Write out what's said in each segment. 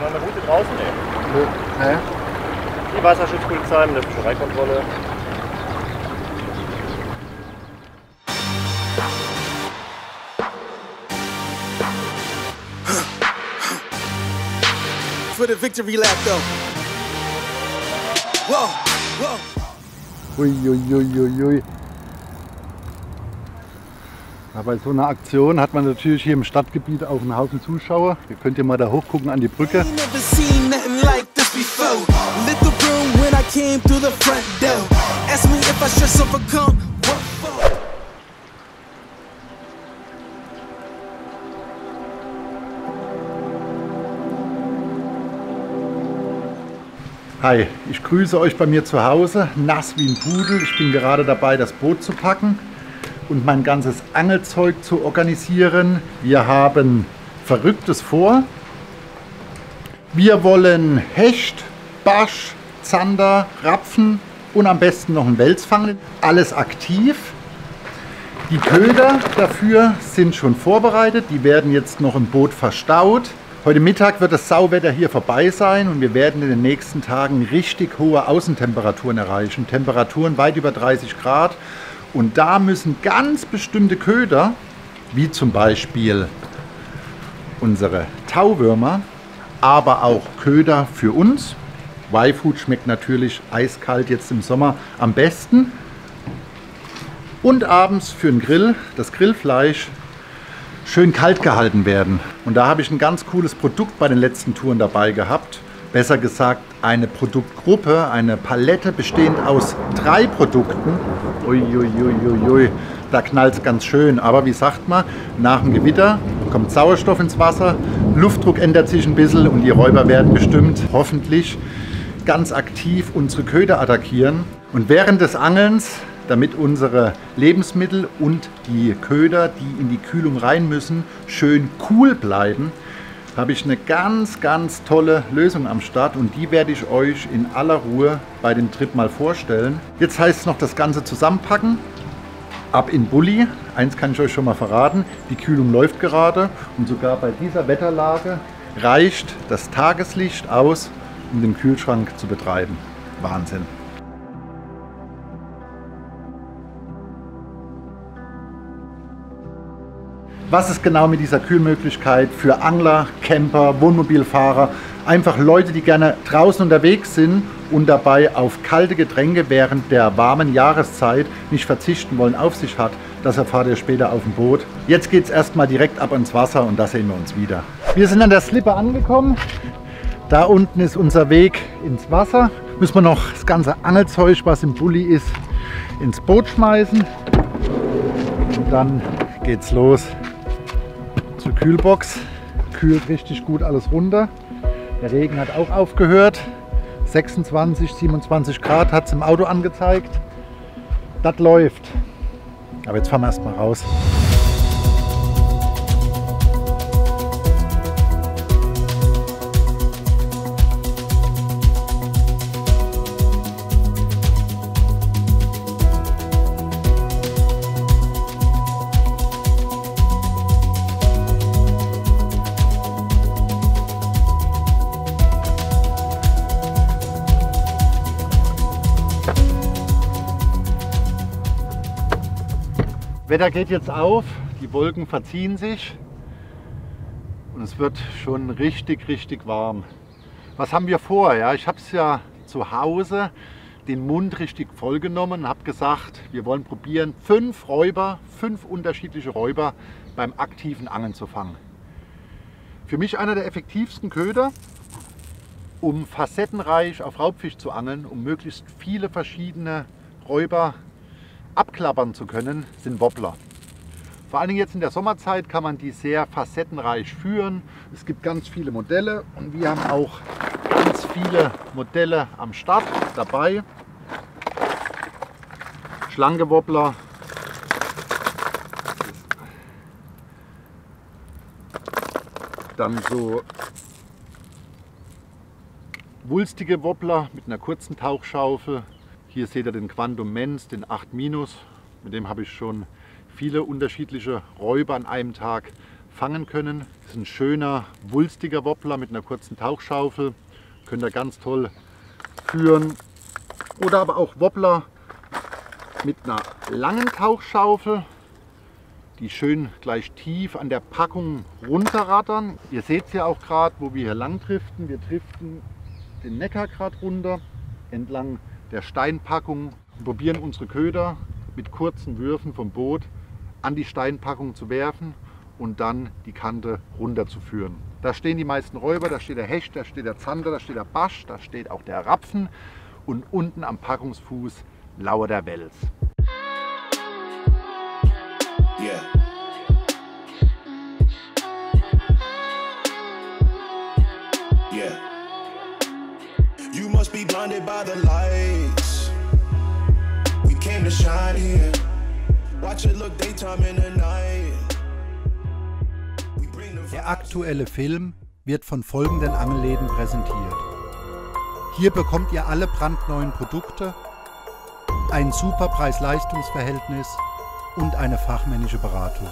wir eine Route draußen nehmen? Nee. Die Wasserschutzpolizei mit der Fischereikontrolle. For the victory lap though. Whoa, whoa. Uiuiuiui. Ja, bei so einer Aktion hat man natürlich hier im Stadtgebiet auch einen Haufen Zuschauer. Ihr könnt ja mal da hochgucken an die Brücke. Ain't never seen nothing like this before. Lit the room when I came through the front door. Ask me if I stress overcome. What for? Hi, ich grüße euch bei mir zu Hause, nass wie ein Pudel. Ich bin gerade dabei, das Boot zu packen und mein ganzes Angelzeug zu organisieren. Wir haben Verrücktes vor. Wir wollen Hecht, Barsch, Zander, Rapfen und am besten noch einen Wels fangen. Alles aktiv. Die Köder dafür sind schon vorbereitet. Die werden jetzt noch im Boot verstaut. Heute Mittag wird das Sauwetter hier vorbei sein und wir werden in den nächsten Tagen richtig hohe Außentemperaturen erreichen. Temperaturen weit über 30 Grad. Und da müssen ganz bestimmte Köder, wie zum Beispiel unsere Tauwürmer, aber auch Köder für uns. Y-Food schmeckt natürlich eiskalt jetzt im Sommer am besten. Und abends für den Grill, das Grillfleisch, schön kalt gehalten werden. Und da habe ich ein ganz cooles Produkt bei den letzten Touren dabei gehabt. Besser gesagt eine Produktgruppe, eine Palette bestehend aus 3 Produkten. Uiuiuiui, da knallt es ganz schön. Aber wie sagt man, nach dem Gewitter kommt Sauerstoff ins Wasser, Luftdruck ändert sich ein bisschen und die Räuber werden bestimmt hoffentlich ganz aktiv unsere Köder attackieren. Und während des Angelns, damit unsere Lebensmittel und die Köder, die in die Kühlung rein müssen, schön cool bleiben, habe ich eine ganz, ganz tolle Lösung am Start und die werde ich euch in aller Ruhe bei dem Trip mal vorstellen. Jetzt heißt es noch das Ganze zusammenpacken, ab in Bulli. Eins kann ich euch schon mal verraten, die Kühlung läuft gerade und sogar bei dieser Wetterlage reicht das Tageslicht aus, um den Kühlschrank zu betreiben. Wahnsinn! Was ist genau mit dieser Kühlmöglichkeit für Angler, Camper, Wohnmobilfahrer, einfach Leute, die gerne draußen unterwegs sind und dabei auf kalte Getränke während der warmen Jahreszeit nicht verzichten wollen, auf sich hat? Das erfahrt ihr später auf dem Boot. Jetzt geht es erstmal direkt ab ins Wasser und da sehen wir uns wieder. Wir sind an der Slippe angekommen. Da unten ist unser Weg ins Wasser. Müssen wir noch das ganze Angelzeug, was im Bulli ist, ins Boot schmeißen. Und dann geht's los zur Kühlbox. Kühlt richtig gut alles runter. Der Regen hat auch aufgehört. 26, 27 Grad hat es im Auto angezeigt. Das läuft. Aber jetzt fahren wir erstmal raus. Wetter geht jetzt auf, die Wolken verziehen sich und es wird schon richtig, richtig warm. Was haben wir vor? Ja, ich habe es ja zu Hause den Mund richtig voll genommen und habe gesagt, wir wollen probieren, 5 unterschiedliche Räuber beim aktiven Angeln zu fangen. Für mich einer der effektivsten Köder, um facettenreich auf Raubfisch zu angeln, um möglichst viele verschiedene Räuber abklappern zu können, sind Wobbler. Vor allen Dingen jetzt in der Sommerzeit kann man die sehr facettenreich führen. Es gibt ganz viele Modelle und wir haben auch ganz viele Modelle am Start dabei. Schlanke Wobbler, dann so wulstige Wobbler mit einer kurzen Tauchschaufel. Hier seht ihr den Quantum Mens, den 8-. Mit dem habe ich schon viele unterschiedliche Räuber an einem Tag fangen können. Das ist ein schöner, wulstiger Wobbler mit einer kurzen Tauchschaufel. Könnt ihr ganz toll führen. Oder aber auch Wobbler mit einer langen Tauchschaufel, die schön gleich tief an der Packung runterrattern. Ihr seht es ja auch gerade, wo wir hier lang driften. Wir driften den Neckar gerade runter, entlang der Steinpackung und probieren unsere Köder mit kurzen Würfen vom Boot an die Steinpackung zu werfen und dann die Kante runterzuführen. Da stehen die meisten Räuber, da steht der Hecht, da steht der Zander, da steht der Barsch, da steht auch der Rapfen und unten am Packungsfuß lauert der Wels. Yeah. Yeah. You must be blinded by the lights. We came to shine here. Watch it look daytime in the night. We bring the Der aktuelle Film wird von folgenden Angelläden präsentiert. Hier bekommt ihr alle brandneuen Produkte, ein super Preis-Leistungs-Verhältnis und eine fachmännische Beratung.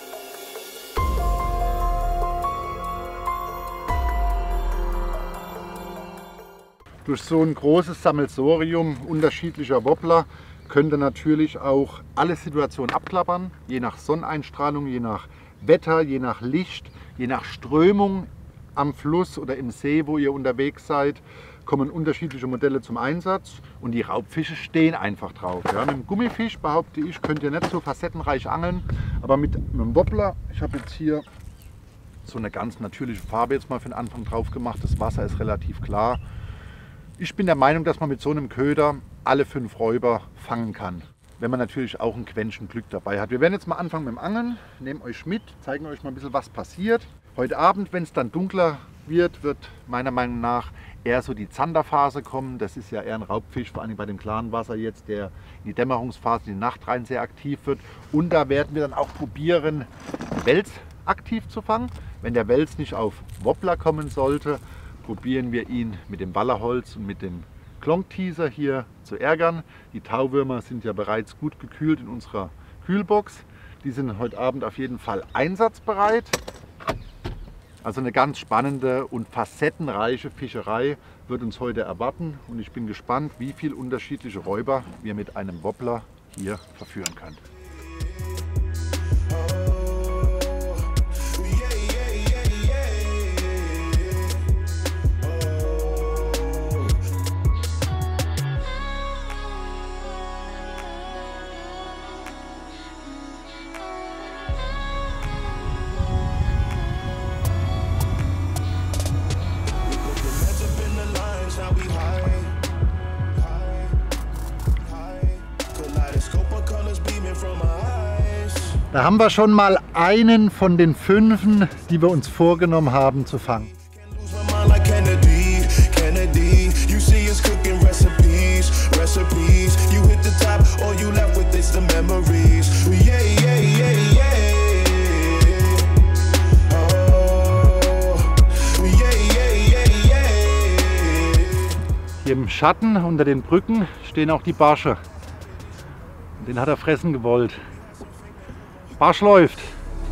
Durch so ein großes Sammelsorium unterschiedlicher Wobbler könnt ihr natürlich auch alle Situationen abklappern, je nach Sonneneinstrahlung, je nach Wetter, je nach Licht, je nach Strömung am Fluss oder im See, wo ihr unterwegs seid, kommen unterschiedliche Modelle zum Einsatz und die Raubfische stehen einfach drauf. Ja, mit dem Gummifisch, behaupte ich, könnt ihr nicht so facettenreich angeln, aber mit einem Wobbler, ich habe jetzt hier so eine ganz natürliche Farbe jetzt mal für den Anfang drauf gemacht, das Wasser ist relativ klar. Ich bin der Meinung, dass man mit so einem Köder alle 5 Räuber fangen kann, wenn man natürlich auch ein Quäntchen Glück dabei hat. Wir werden jetzt mal anfangen mit dem Angeln, nehmen euch mit, zeigen euch mal ein bisschen, was passiert. Heute Abend, wenn es dann dunkler wird, wird meiner Meinung nach eher so die Zanderphase kommen. Das ist ja eher ein Raubfisch, vor allem bei dem klaren Wasser jetzt, der in die Dämmerungsphase, in die Nacht rein sehr aktiv wird. Und da werden wir dann auch probieren, Wels aktiv zu fangen. Wenn der Wels nicht auf Wobbler kommen sollte, probieren wir ihn mit dem Wallerholz und mit dem Klonk-Teaser hier zu ärgern. Die Tauwürmer sind ja bereits gut gekühlt in unserer Kühlbox. Die sind heute Abend auf jeden Fall einsatzbereit. Also eine ganz spannende und facettenreiche Fischerei wird uns heute erwarten und ich bin gespannt, wie viele unterschiedliche Räuber wir mit einem Wobbler hier verführen können. Da haben wir schon mal einen von den 5, die wir uns vorgenommen haben zu fangen. Hier im Schatten unter den Brücken stehen auch die Barsche. Den hat er fressen gewollt. Barsch läuft.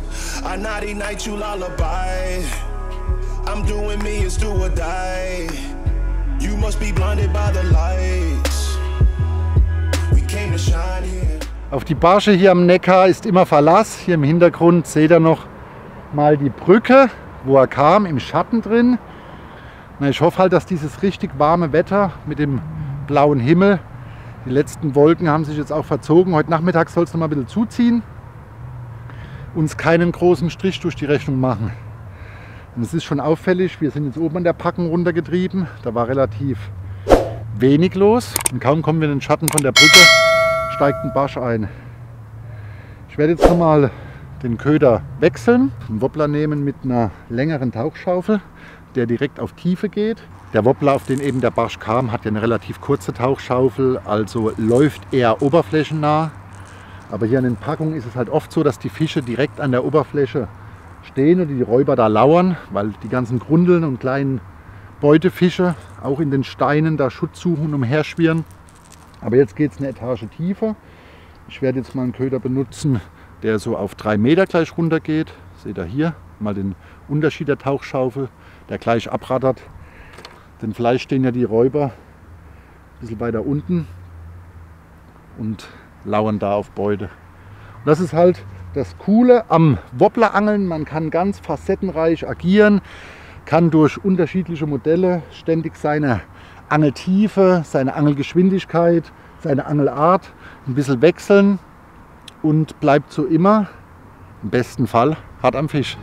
Auf die Barsche hier am Neckar ist immer Verlass. Hier im Hintergrund seht ihr noch mal die Brücke, wo er kam, im Schatten drin. Na, ich hoffe halt, dass dieses richtig warme Wetter mit dem blauen Himmel, die letzten Wolken haben sich jetzt auch verzogen. Heute Nachmittag soll es noch mal ein bisschen zuziehen. Uns keinen großen Strich durch die Rechnung machen. Und es ist schon auffällig, wir sind jetzt oben an der Packung runtergetrieben. Da war relativ wenig los. Und kaum kommen wir in den Schatten von der Brücke, steigt ein Barsch ein. Ich werde jetzt nochmal den Köder wechseln, einen Wobbler nehmen mit einer längeren Tauchschaufel, der direkt auf Tiefe geht. Der Wobbler, auf den eben der Barsch kam, hat ja eine relativ kurze Tauchschaufel, also läuft eher oberflächennah. Aber hier an den Packungen ist es halt oft so, dass die Fische direkt an der Oberfläche stehen und die Räuber da lauern, weil die ganzen Grundeln und kleinen Beutefische auch in den Steinen da Schutz suchen und umherschwirren. Aber jetzt geht es eine Etage tiefer. Ich werde jetzt mal einen Köder benutzen, der so auf 3 Meter gleich runter geht. Seht ihr hier mal den Unterschied der Tauchschaufel, der gleich abrattert. Denn vielleicht stehen ja die Räuber ein bisschen weiter unten und lauern da auf Beute. Und das ist halt das Coole am Wobblerangeln. Man kann ganz facettenreich agieren, kann durch unterschiedliche Modelle ständig seine Angeltiefe, seine Angelgeschwindigkeit, seine Angelart ein bisschen wechseln und bleibt so immer, im besten Fall, hart am Fisch.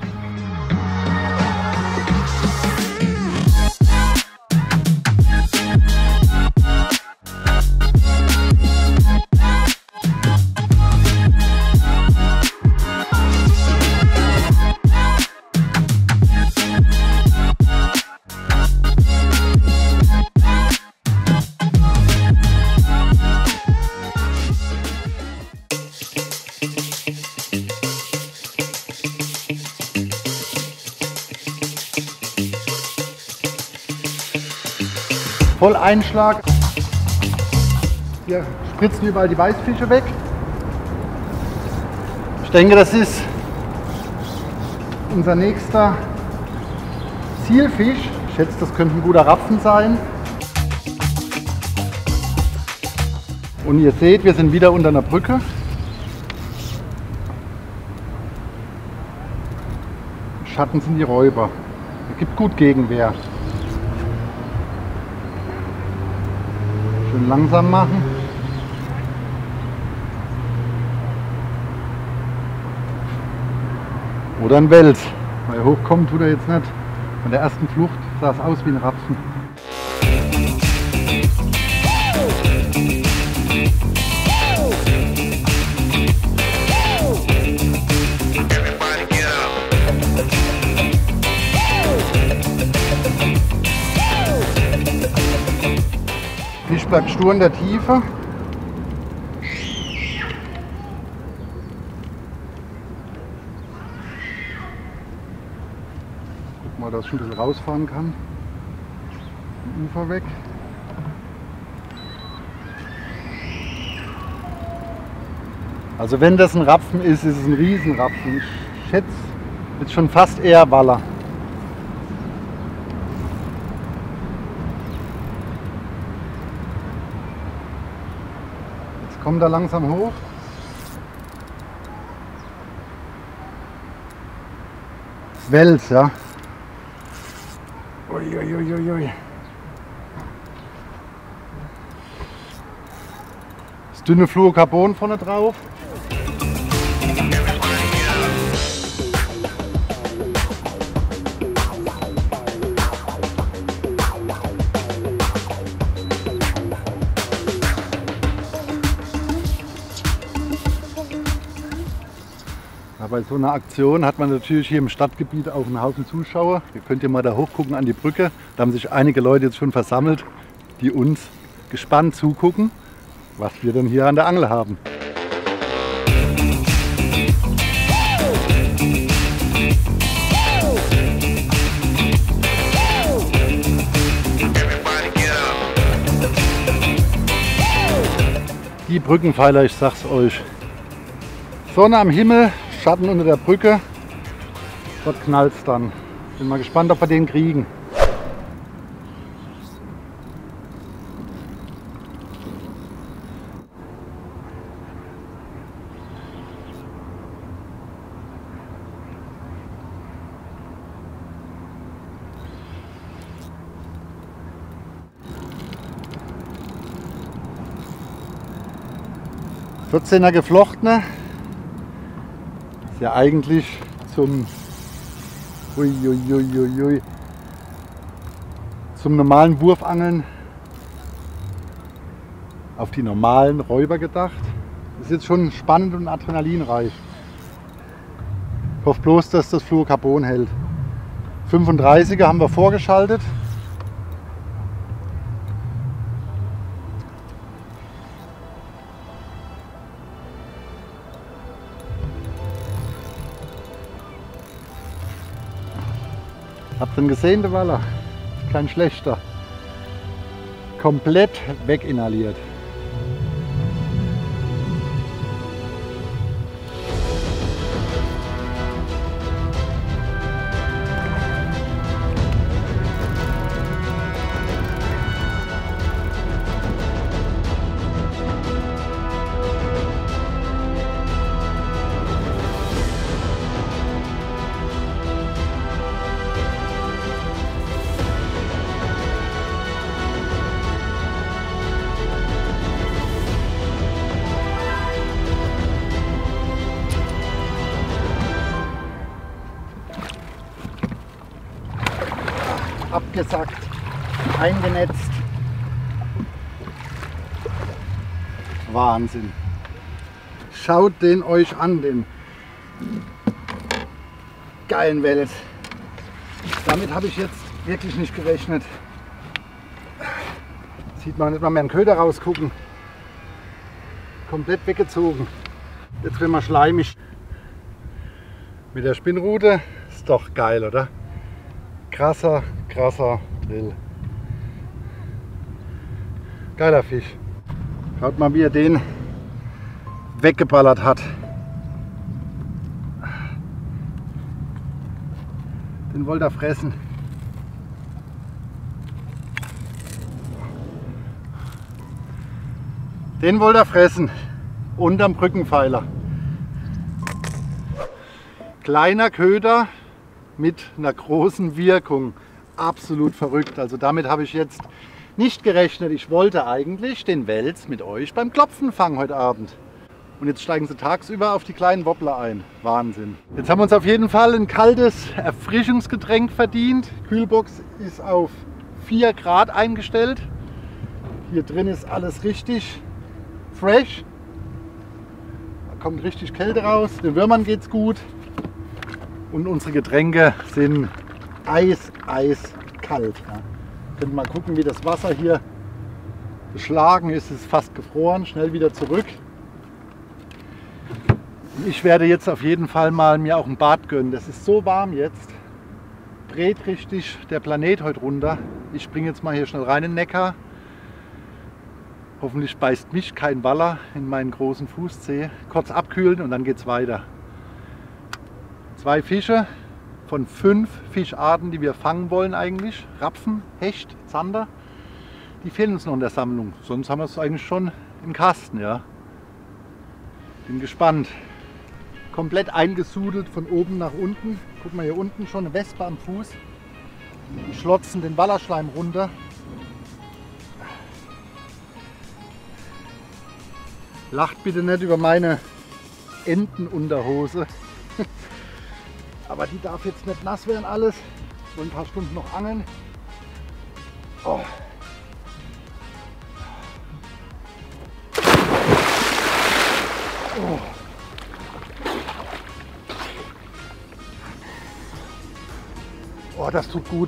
Voll Einschlag. Hier spritzen überall die Weißfische weg. Ich denke, das ist unser nächster Zielfisch. Ich schätze, das könnte ein guter Rapfen sein. Und ihr seht, wir sind wieder unter einer Brücke. Im Schatten sind die Räuber. Es gibt gut Gegenwehr. Schön langsam machen. Oder ein Wels. Weil er hochkommt, tut er jetzt nicht. Von der ersten Flucht sah es aus wie ein Rapfen. Fisch bleibt stur in der Tiefe. Guck mal, dass ich ein bisschen rausfahren kann. Vom Ufer weg. Also wenn das ein Rapfen ist, ist es ein Riesenrapfen. Ich schätze, jetzt schon fast eher Waller. Kommt da langsam hoch. Wels, ja. Uiuiuiui. Das dünne Fluorocarbon vorne drauf. Bei so einer Aktion hat man natürlich hier im Stadtgebiet auch einen Haufen Zuschauer. Ihr könnt ja mal da hochgucken an die Brücke. Da haben sich einige Leute jetzt schon versammelt, die uns gespannt zugucken, was wir denn hier an der Angel haben. Die Brückenpfeiler, ich sag's euch. Sonne am Himmel. Schatten unter der Brücke, dort knallt es dann. Bin mal gespannt, ob wir den kriegen. Er geflochtene. Ist ja eigentlich zum normalen Wurfangeln auf die normalen Räuber gedacht. Ist jetzt schon spannend und adrenalinreich. Ich hoffe bloß, dass das Fluorocarbon hält. 35er haben wir vorgeschaltet. Habt ihr ihn gesehen, der Waller? Kein schlechter. Komplett weginhaliert. abgesackt, eingenetzt. Wahnsinn. Schaut den euch an, den geilen Wels. Damit habe ich jetzt wirklich nicht gerechnet. Sieht man nicht mal mehr einen Köder rausgucken. Komplett weggezogen. Jetzt wird man schleimig. Mit der Spinnrute ist doch geil, oder? Krasser Drill. Geiler Fisch. Schaut mal, wie er den weggeballert hat. Den wollte er fressen. Den wollte er fressen. Unterm Brückenpfeiler. Kleiner Köder mit einer großen Wirkung. Absolut verrückt. Also damit habe ich jetzt nicht gerechnet. Ich wollte eigentlich den Wels mit euch beim Klopfen fangen heute Abend. Und jetzt steigen sie tagsüber auf die kleinen Wobbler ein. Wahnsinn. Jetzt haben wir uns auf jeden Fall ein kaltes Erfrischungsgetränk verdient. Kühlbox ist auf 4 Grad eingestellt. Hier drin ist alles richtig fresh. Da kommt richtig Kälte raus. Den Würmern geht's gut. Und unsere Getränke sind eiskalt. Ja. Könnt ihr mal gucken, wie das Wasser hier beschlagen ist. Es ist fast gefroren. Schnell wieder zurück. Ich werde jetzt auf jeden Fall mal mir auch ein Bad gönnen. Das ist so warm jetzt. Dreht richtig der Planet heute runter. Ich springe jetzt mal hier schnell rein in den Neckar. Hoffentlich beißt mich kein Waller in meinen großen Fußzeh. Kurz abkühlen und dann geht's weiter. 2 Fische von 5 Fischarten, die wir fangen wollen eigentlich. Rapfen, Hecht, Zander. Die fehlen uns noch in der Sammlung. Sonst haben wir es eigentlich schon im Kasten. Ja. Bin gespannt. Komplett eingesudelt von oben nach unten. Guck mal, hier unten schon eine Wespe am Fuß. Die schlotzen den Wallerschleim runter. Lacht bitte nicht über meine Entenunterhose. Aber die darf jetzt nicht nass werden alles. So ein paar Stunden noch angeln. Oh. Oh. Oh, das tut gut.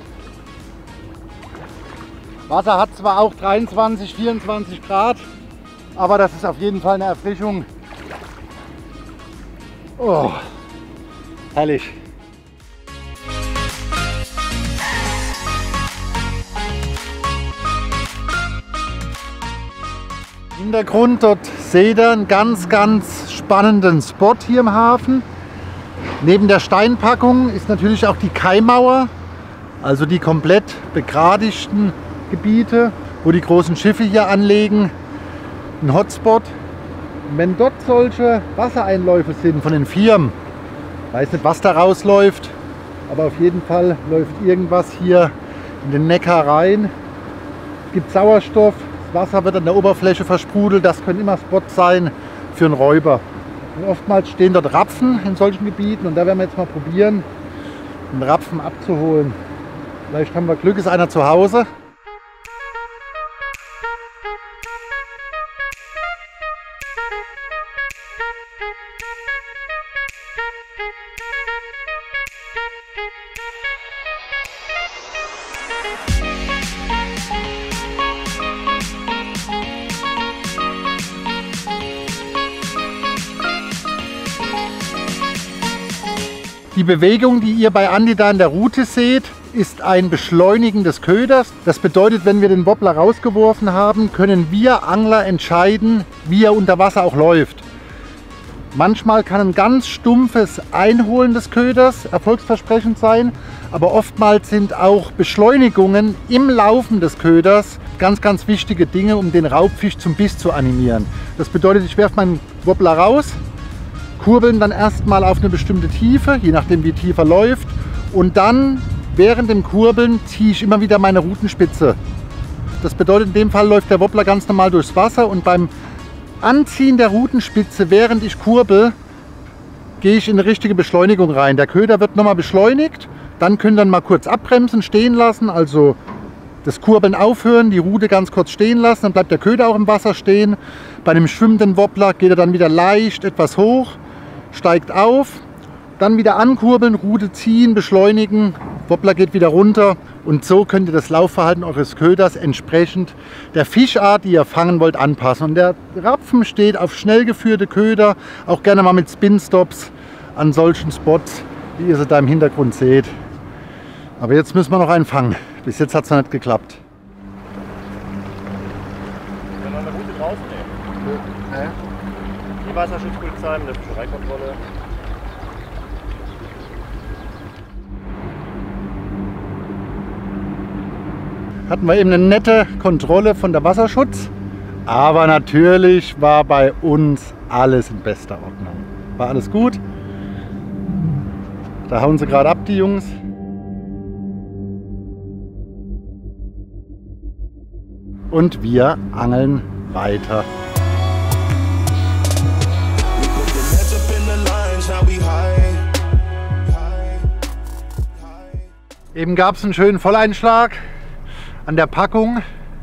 Wasser hat zwar auch 23, 24 Grad, aber das ist auf jeden Fall eine Erfrischung. Oh, herrlich. Hintergrund, dort seht ihr einen ganz spannenden Spot hier im Hafen. Neben der Steinpackung ist natürlich auch die Kaimauer, also die komplett begradigten Gebiete, wo die großen Schiffe hier anlegen. Ein Hotspot. Und wenn dort solche Wassereinläufe sind von den Firmen, weiß nicht, was da rausläuft, aber auf jeden Fall läuft irgendwas hier in den Neckar rein. Es gibt Sauerstoff, das Wasser wird an der Oberfläche versprudelt, das können immer Spots sein für einen Räuber. Und oftmals stehen dort Rapfen in solchen Gebieten und da werden wir jetzt mal probieren, einen Rapfen abzuholen. Vielleicht haben wir Glück, ist einer zu Hause. Die Bewegung, die ihr bei Andi da in der Rute seht, ist ein Beschleunigen des Köders. Das bedeutet, wenn wir den Wobbler rausgeworfen haben, können wir Angler entscheiden, wie er unter Wasser auch läuft. Manchmal kann ein ganz stumpfes Einholen des Köders erfolgsversprechend sein, aber oftmals sind auch Beschleunigungen im Laufen des Köders ganz wichtige Dinge, um den Raubfisch zum Biss zu animieren. Das bedeutet, ich werfe meinen Wobbler raus, kurbeln dann erstmal auf eine bestimmte Tiefe, je nachdem wie tief er läuft, und dann während dem Kurbeln ziehe ich immer wieder meine Rutenspitze. Das bedeutet, in dem Fall läuft der Wobbler ganz normal durchs Wasser und beim Anziehen der Rutenspitze, während ich kurbel, gehe ich in eine richtige Beschleunigung rein. Der Köder wird nochmal beschleunigt Dann könnt ihr mal kurz abbremsen, stehen lassen, also das Kurbeln aufhören, die Rute ganz kurz stehen lassen, dann bleibt der Köder auch im Wasser stehen. Bei einem schwimmenden Wobbler geht er dann wieder leicht etwas hoch, steigt auf, dann wieder ankurbeln, Rute ziehen, beschleunigen, Wobbler geht wieder runter und so könnt ihr das Laufverhalten eures Köders entsprechend der Fischart, die ihr fangen wollt, anpassen. Und der Rapfen steht auf schnell geführte Köder, auch gerne mal mit Spin-Stops an solchen Spots, wie ihr sie da im Hintergrund seht. Aber jetzt müssen wir noch einen fangen. Bis jetzt hat es noch nicht geklappt. Wenn wir eine Route draußen nehmen. Die Wasserschutzpolizei mit der Fischereikontrolle. Hatten wir eben eine nette Kontrolle von der Wasserschutz. Aber natürlich war bei uns alles in bester Ordnung. War alles gut. Da hauen sie gerade ab, die Jungs. Und wir angeln weiter. Eben gab es einen schönen Volleinschlag an der Packung.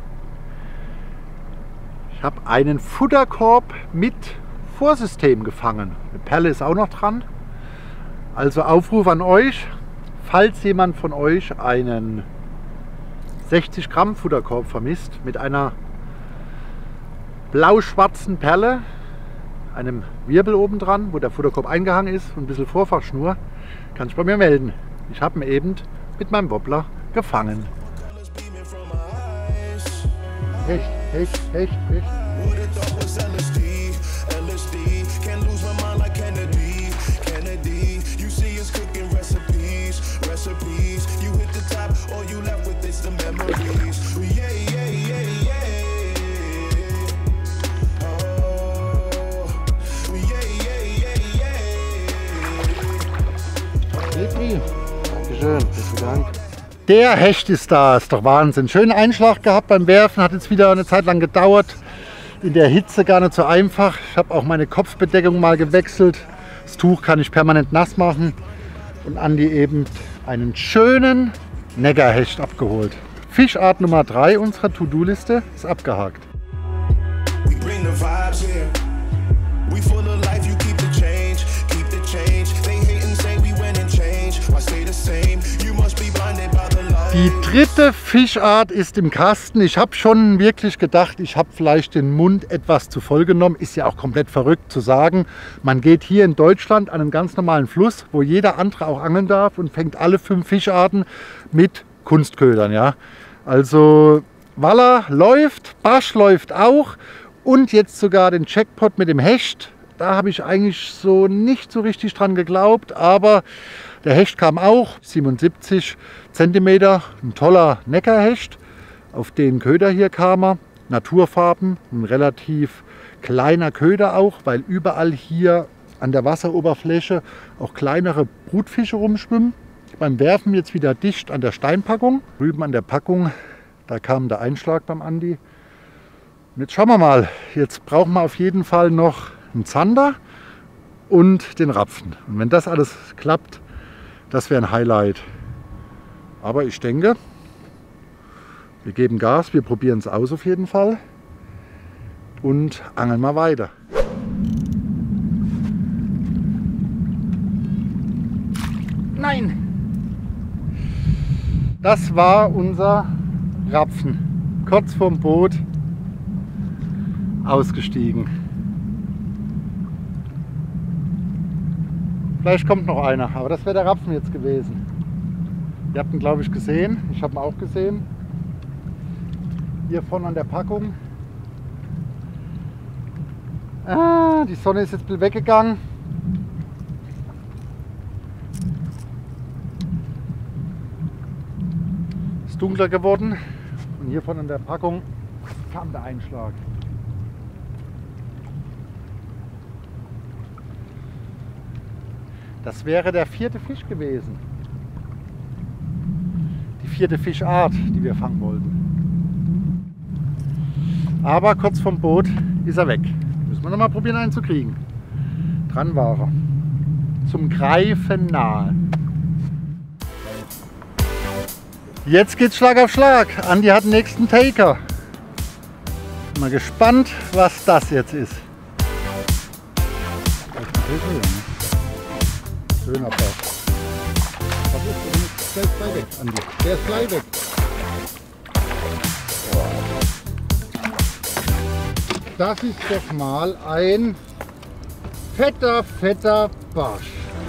Ich habe einen Futterkorb mit Vorsystem gefangen. Eine Perle ist auch noch dran. Also Aufruf an euch, falls jemand von euch einen 60 Gramm Futterkorb vermisst mit einer blau-schwarzen Perle, einem Wirbel oben dran, wo der Futterkorb eingehangen ist und ein bisschen Vorfachschnur, kann sich bei mir melden. Ich habe ihn eben mit meinem Wobbler gefangen. Hecht, Hecht, Hecht, Hecht. Dankeschön, besten Dank. Der Hecht ist da, ist doch Wahnsinn. Schönen Einschlag gehabt beim Werfen, hat jetzt wieder eine Zeit lang gedauert. In der Hitze gar nicht so einfach. Ich habe auch meine Kopfbedeckung mal gewechselt. Das Tuch kann ich permanent nass machen. Und Andi eben einen schönen Neckerhecht abgeholt. Fischart Nummer 3 unserer To-Do-Liste ist abgehakt. Die dritte Fischart ist im Kasten. Ich habe schon wirklich gedacht, ich habe vielleicht den Mund etwas zu voll genommen. Ist ja auch komplett verrückt zu sagen. Man geht hier in Deutschland an einen ganz normalen Fluss, wo jeder andere auch angeln darf und fängt alle 5 Fischarten mit Kunstködern. Ja? Also Waller läuft, Barsch läuft auch und jetzt sogar den Jackpot mit dem Hecht. Da habe ich eigentlich so nicht so richtig dran geglaubt, aber der Hecht kam auch, 77 cm, ein toller Neckerhecht. Auf den Köder hier kam er, Naturfarben, ein relativ kleiner Köder auch, weil überall hier an der Wasseroberfläche auch kleinere Brutfische rumschwimmen. Beim Werfen jetzt wieder dicht an der Steinpackung. Drüben an der Packung, da kam der Einschlag beim Andi. Und jetzt schauen wir mal, jetzt brauchen wir auf jeden Fall noch einen Zander und den Rapfen. Und wenn das alles klappt, das wäre ein Highlight. Aber ich denke, wir geben Gas, wir probieren es aus auf jeden Fall und angeln mal weiter. Nein! Das war unser Rapfen. Kurz vorm Boot ausgestiegen. Vielleicht kommt noch einer, aber das wäre der Rapfen jetzt gewesen. Ihr habt ihn, glaube ich, gesehen. Ich habe ihn auch gesehen. Hier vorne an der Packung. Ah, die Sonne ist jetzt ein bisschen weggegangen. Ist dunkler geworden. Und hier vorne an der Packung kam der Einschlag. Das wäre der 4. Fisch gewesen. Die 4. Fischart, die wir fangen wollten. Aber kurz vom Boot ist er weg. Müssen wir noch mal probieren, einen zu kriegen. Dran war er. Zum Greifen nahe. Jetzt geht's Schlag auf Schlag. Andi hat den nächsten Taker. Mal gespannt, was das jetzt ist. Schöner Bass. Was ist? Der ist gleich weg, Andi. Der ist gleich weg. Das ist doch mal ein fetter Barsch.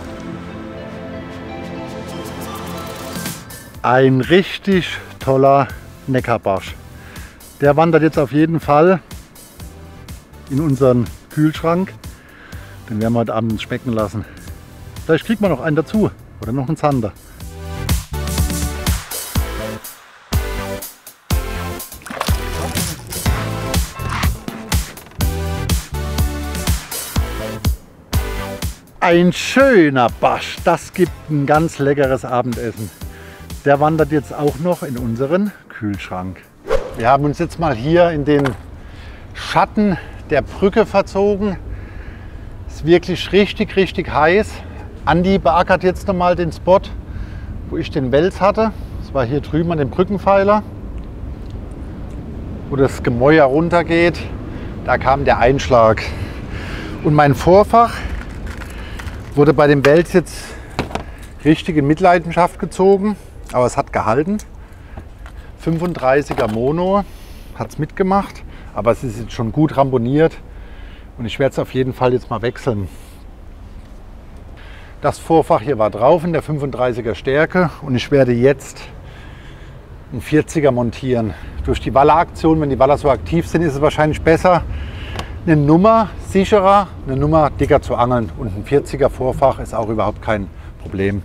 Ein richtig toller Neckarbarsch. Der wandert jetzt auf jeden Fall in unseren Kühlschrank. Den werden wir heute Abend schmecken lassen. Vielleicht kriegt man noch einen dazu oder noch einen Zander. Ein schöner Barsch, das gibt ein ganz leckeres Abendessen. Der wandert jetzt auch noch in unseren Kühlschrank. Wir haben uns jetzt mal hier in den Schatten der Brücke verzogen. Es ist wirklich richtig heiß. Andi beackert jetzt nochmal den Spot, wo ich den Wels hatte. Das war hier drüben an dem Brückenpfeiler, wo das Gemäuer runtergeht. Da kam der Einschlag. Und mein Vorfach wurde bei dem Wels jetzt richtig in Mitleidenschaft gezogen, aber es hat gehalten. 35er Mono hat es mitgemacht, aber es ist jetzt schon gut ramponiert und ich werde es auf jeden Fall jetzt mal wechseln. Das Vorfach hier war drauf in der 35er Stärke und ich werde jetzt einen 40er montieren. Durch die Waller-Aktion, wenn die Waller so aktiv sind, ist es wahrscheinlich besser, eine Nummer sicherer, eine Nummer dicker zu angeln. Und ein 40er Vorfach ist auch überhaupt kein Problem.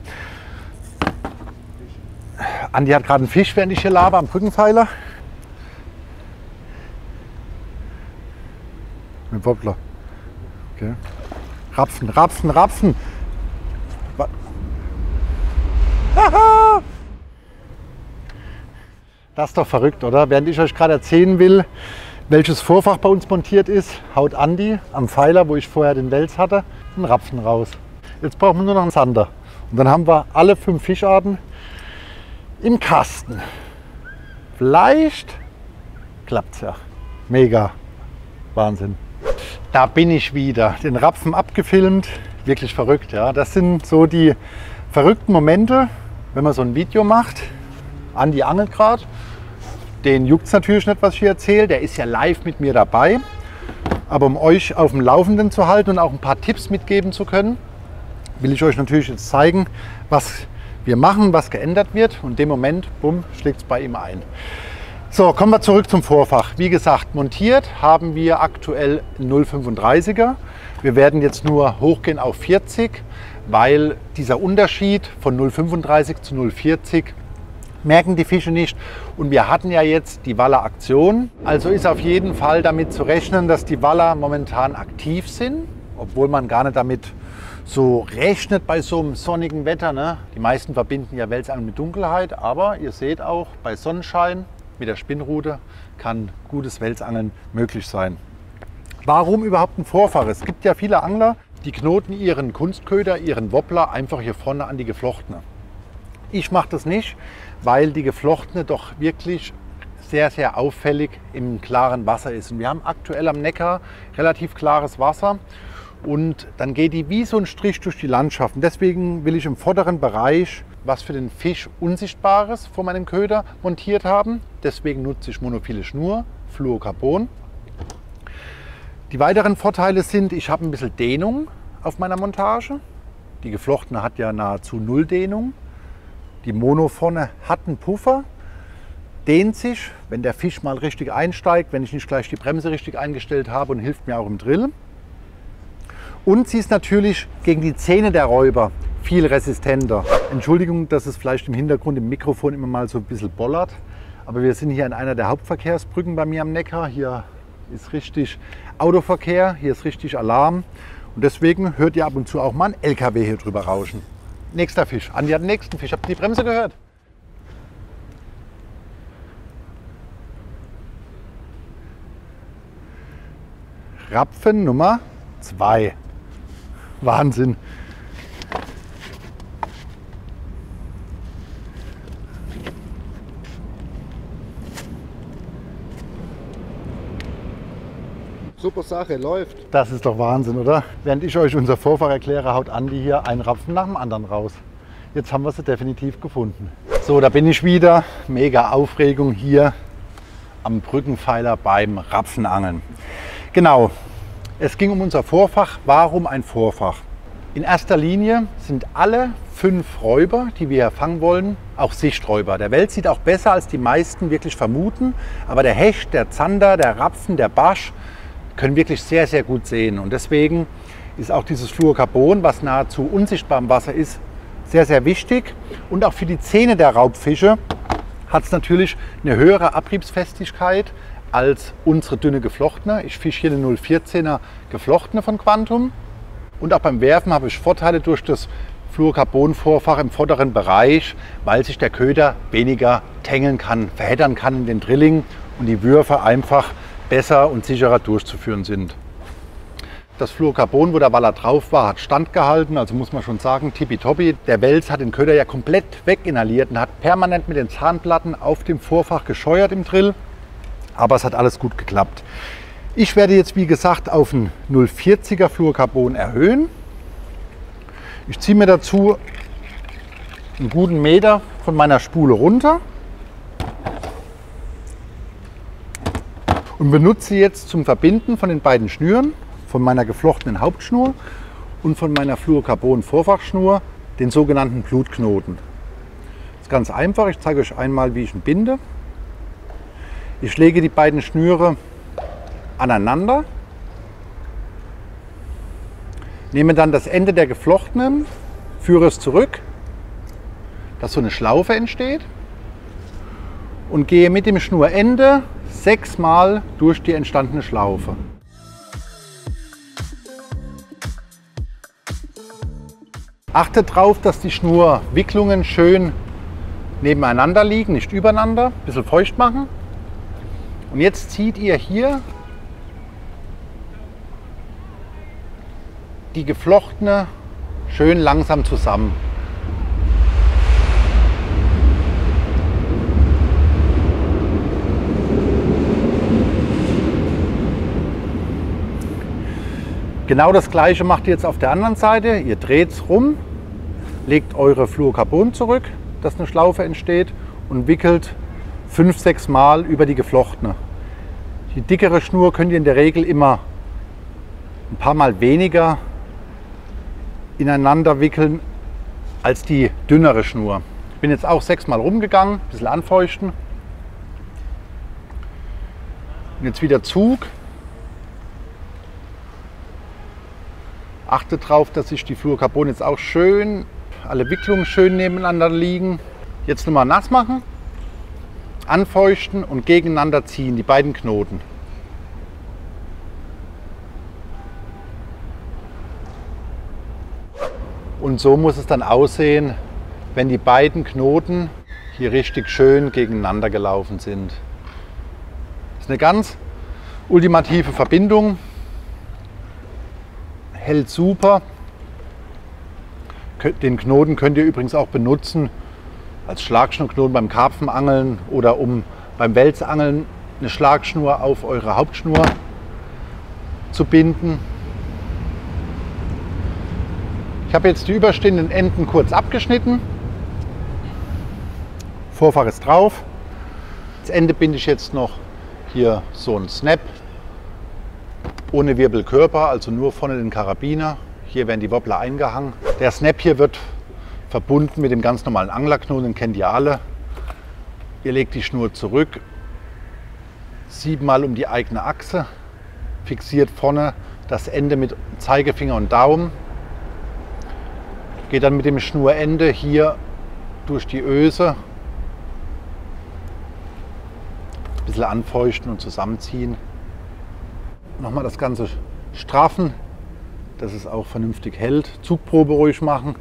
Andi hat gerade einen Fisch, während ich hier laber, am Brückenpfeiler. Mit Wobbler. Okay. Rapfen. Haha! Das ist doch verrückt, oder? Während ich euch gerade erzählen will, welches Vorfach bei uns montiert ist, haut Andi am Pfeiler, wo ich vorher den Wels hatte, einen Rapfen raus. Jetzt brauchen wir nur noch einen Zander. Und dann haben wir alle 5 Fischarten im Kasten. Vielleicht klappt es ja. Mega. Wahnsinn. Da bin ich wieder. Den Rapfen abgefilmt. Wirklich verrückt, ja. Das sind so die verrückten Momente, wenn man so ein Video macht. Andi angelt gerade. Den juckt es natürlich nicht, was ich hier erzähle. Der ist ja live mit mir dabei. Aber um euch auf dem Laufenden zu halten und auch ein paar Tipps mitgeben zu können, will ich euch natürlich jetzt zeigen, was wir machen, was geändert wird. Und in dem Moment, bumm, schlägt es bei ihm ein. So, kommen wir zurück zum Vorfach. Wie gesagt, montiert haben wir aktuell 0,35er. Wir werden jetzt nur hochgehen auf 40, weil dieser Unterschied von 0,35 zu 0,40 merken die Fische nicht. Und wir hatten ja jetzt die Waller-Aktion. Also ist auf jeden Fall damit zu rechnen, dass die Waller momentan aktiv sind, obwohl man gar nicht damit so rechnet bei so einem sonnigen Wetter. Ne? Die meisten verbinden ja Welsangeln mit Dunkelheit, aber ihr seht auch, bei Sonnenschein mit der Spinnrute kann gutes Welsangeln möglich sein. Warum überhaupt ein Vorfach? Es gibt ja viele Angler, die knoten ihren Kunstköder, ihren Wobbler einfach hier vorne an die Geflochtene. Ich mache das nicht, weil die Geflochtene doch wirklich sehr auffällig im klaren Wasser ist. Und wir haben aktuell am Neckar relativ klares Wasser und dann geht die wie so ein Strich durch die Landschaft. Und deswegen will ich im vorderen Bereich was für den Fisch Unsichtbares vor meinem Köder montiert haben. Deswegen nutze ich monophile Schnur, Fluorocarbon. Die weiteren Vorteile sind, ich habe ein bisschen Dehnung auf meiner Montage. Die Geflochtene hat ja nahezu 0 Dehnung. Die Mono vorne hat einen Puffer, dehnt sich, wenn der Fisch mal richtig einsteigt, wenn ich nicht gleich die Bremse richtig eingestellt habe und hilft mir auch im Drill. Und sie ist natürlich gegen die Zähne der Räuber viel resistenter. Entschuldigung, dass es vielleicht im Hintergrund im Mikrofon immer mal so ein bisschen bollert, aber wir sind hier an einer der Hauptverkehrsbrücken bei mir am Neckar. Hier ist richtig Autoverkehr, hier ist richtig Alarm und deswegen hört ihr ab und zu auch mal einen LKW hier drüber rauschen. Nächster Fisch. Andi hat den nächsten Fisch. Habt ihr die Bremse gehört? Rapfen Nummer 2. Wahnsinn. Super Sache, läuft. Das ist doch Wahnsinn, oder? Während ich euch unser Vorfach erkläre, haut Andi hier einen Rapfen nach dem anderen raus. Jetzt haben wir sie definitiv gefunden. So, da bin ich wieder. Mega Aufregung hier am Brückenpfeiler beim Rapfenangeln. Genau, es ging um unser Vorfach. Warum ein Vorfach? In erster Linie sind alle 5 Räuber, die wir hier fangen wollen, auch Sichträuber. Der Wels sieht auch besser, als die meisten wirklich vermuten. Aber der Hecht, der Zander, der Rapfen, der Barsch können wirklich sehr, sehr gut sehen. Und deswegen ist auch dieses Fluorocarbon, was nahezu unsichtbar im Wasser ist, sehr, sehr wichtig. Und auch für die Zähne der Raubfische hat es natürlich eine höhere Abriebsfestigkeit als unsere dünne geflochtene. Ich fische hier eine 0,14er geflochtene von Quantum. Und auch beim Werfen habe ich Vorteile durch das Fluorocarbon-Vorfach im vorderen Bereich, weil sich der Köder weniger tängeln kann, verheddern kann in den Drilling und die Würfe einfach besser und sicherer durchzuführen sind. Das Fluorocarbon, wo der Waller drauf war, hat standgehalten, also muss man schon sagen, tippitoppi. Der Wels hat den Köder ja komplett weginhaliert und hat permanent mit den Zahnplatten auf dem Vorfach gescheuert im Drill, aber es hat alles gut geklappt. Ich werde jetzt, wie gesagt, auf ein 0,40er Fluorocarbon erhöhen. Ich ziehe mir dazu einen guten Meter von meiner Spule runter und benutze jetzt zum Verbinden von den beiden Schnüren, von meiner geflochtenen Hauptschnur und von meiner Fluorocarbon-Vorfachschnur, den sogenannten Blutknoten. Das ist ganz einfach, ich zeige euch einmal, wie ich ihn binde. Ich lege die beiden Schnüre aneinander, nehme dann das Ende der geflochtenen, führe es zurück, dass so eine Schlaufe entsteht und gehe mit dem Schnurende 6 Mal durch die entstandene Schlaufe. Achtet darauf, dass die Schnurwicklungen schön nebeneinander liegen, nicht übereinander, ein bisschen feucht machen. Und jetzt zieht ihr hier die geflochtene schön langsam zusammen. Genau das gleiche macht ihr jetzt auf der anderen Seite. Ihr dreht es rum, legt eure Fluorocarbon zurück, dass eine Schlaufe entsteht und wickelt 5-6 Mal über die geflochtene. Die dickere Schnur könnt ihr in der Regel immer ein paar Mal weniger ineinander wickeln als die dünnere Schnur. Ich bin jetzt auch 6 Mal rumgegangen, ein bisschen anfeuchten. Und jetzt wieder Zug. Achtet darauf, dass sich die Fluorocarbon jetzt auch schön, alle Wicklungen schön nebeneinander liegen. Jetzt nochmal nass machen, anfeuchten und gegeneinander ziehen, die beiden Knoten. Und so muss es dann aussehen, wenn die beiden Knoten hier richtig schön gegeneinander gelaufen sind. Das ist eine ganz ultimative Verbindung. Hält super. Den Knoten könnt ihr übrigens auch benutzen als Schlagschnurknoten beim Karpfenangeln oder um beim Welsangeln eine Schlagschnur auf eure Hauptschnur zu binden. Ich habe jetzt die überstehenden Enden kurz abgeschnitten. Vorfach ist drauf. Das Ende binde ich jetzt noch hier so ein Snap. Ohne Wirbelkörper, also nur vorne den Karabiner. Hier werden die Wobbler eingehangen. Der Snap hier wird verbunden mit dem ganz normalen Anglerknoten, den kennt ihr alle. Ihr legt die Schnur zurück, 7 Mal um die eigene Achse, fixiert vorne das Ende mit Zeigefinger und Daumen. Geht dann mit dem Schnurende hier durch die Öse. Ein bisschen anfeuchten und zusammenziehen. Nochmal das Ganze straffen, dass es auch vernünftig hält. Zugprobe ruhig machen.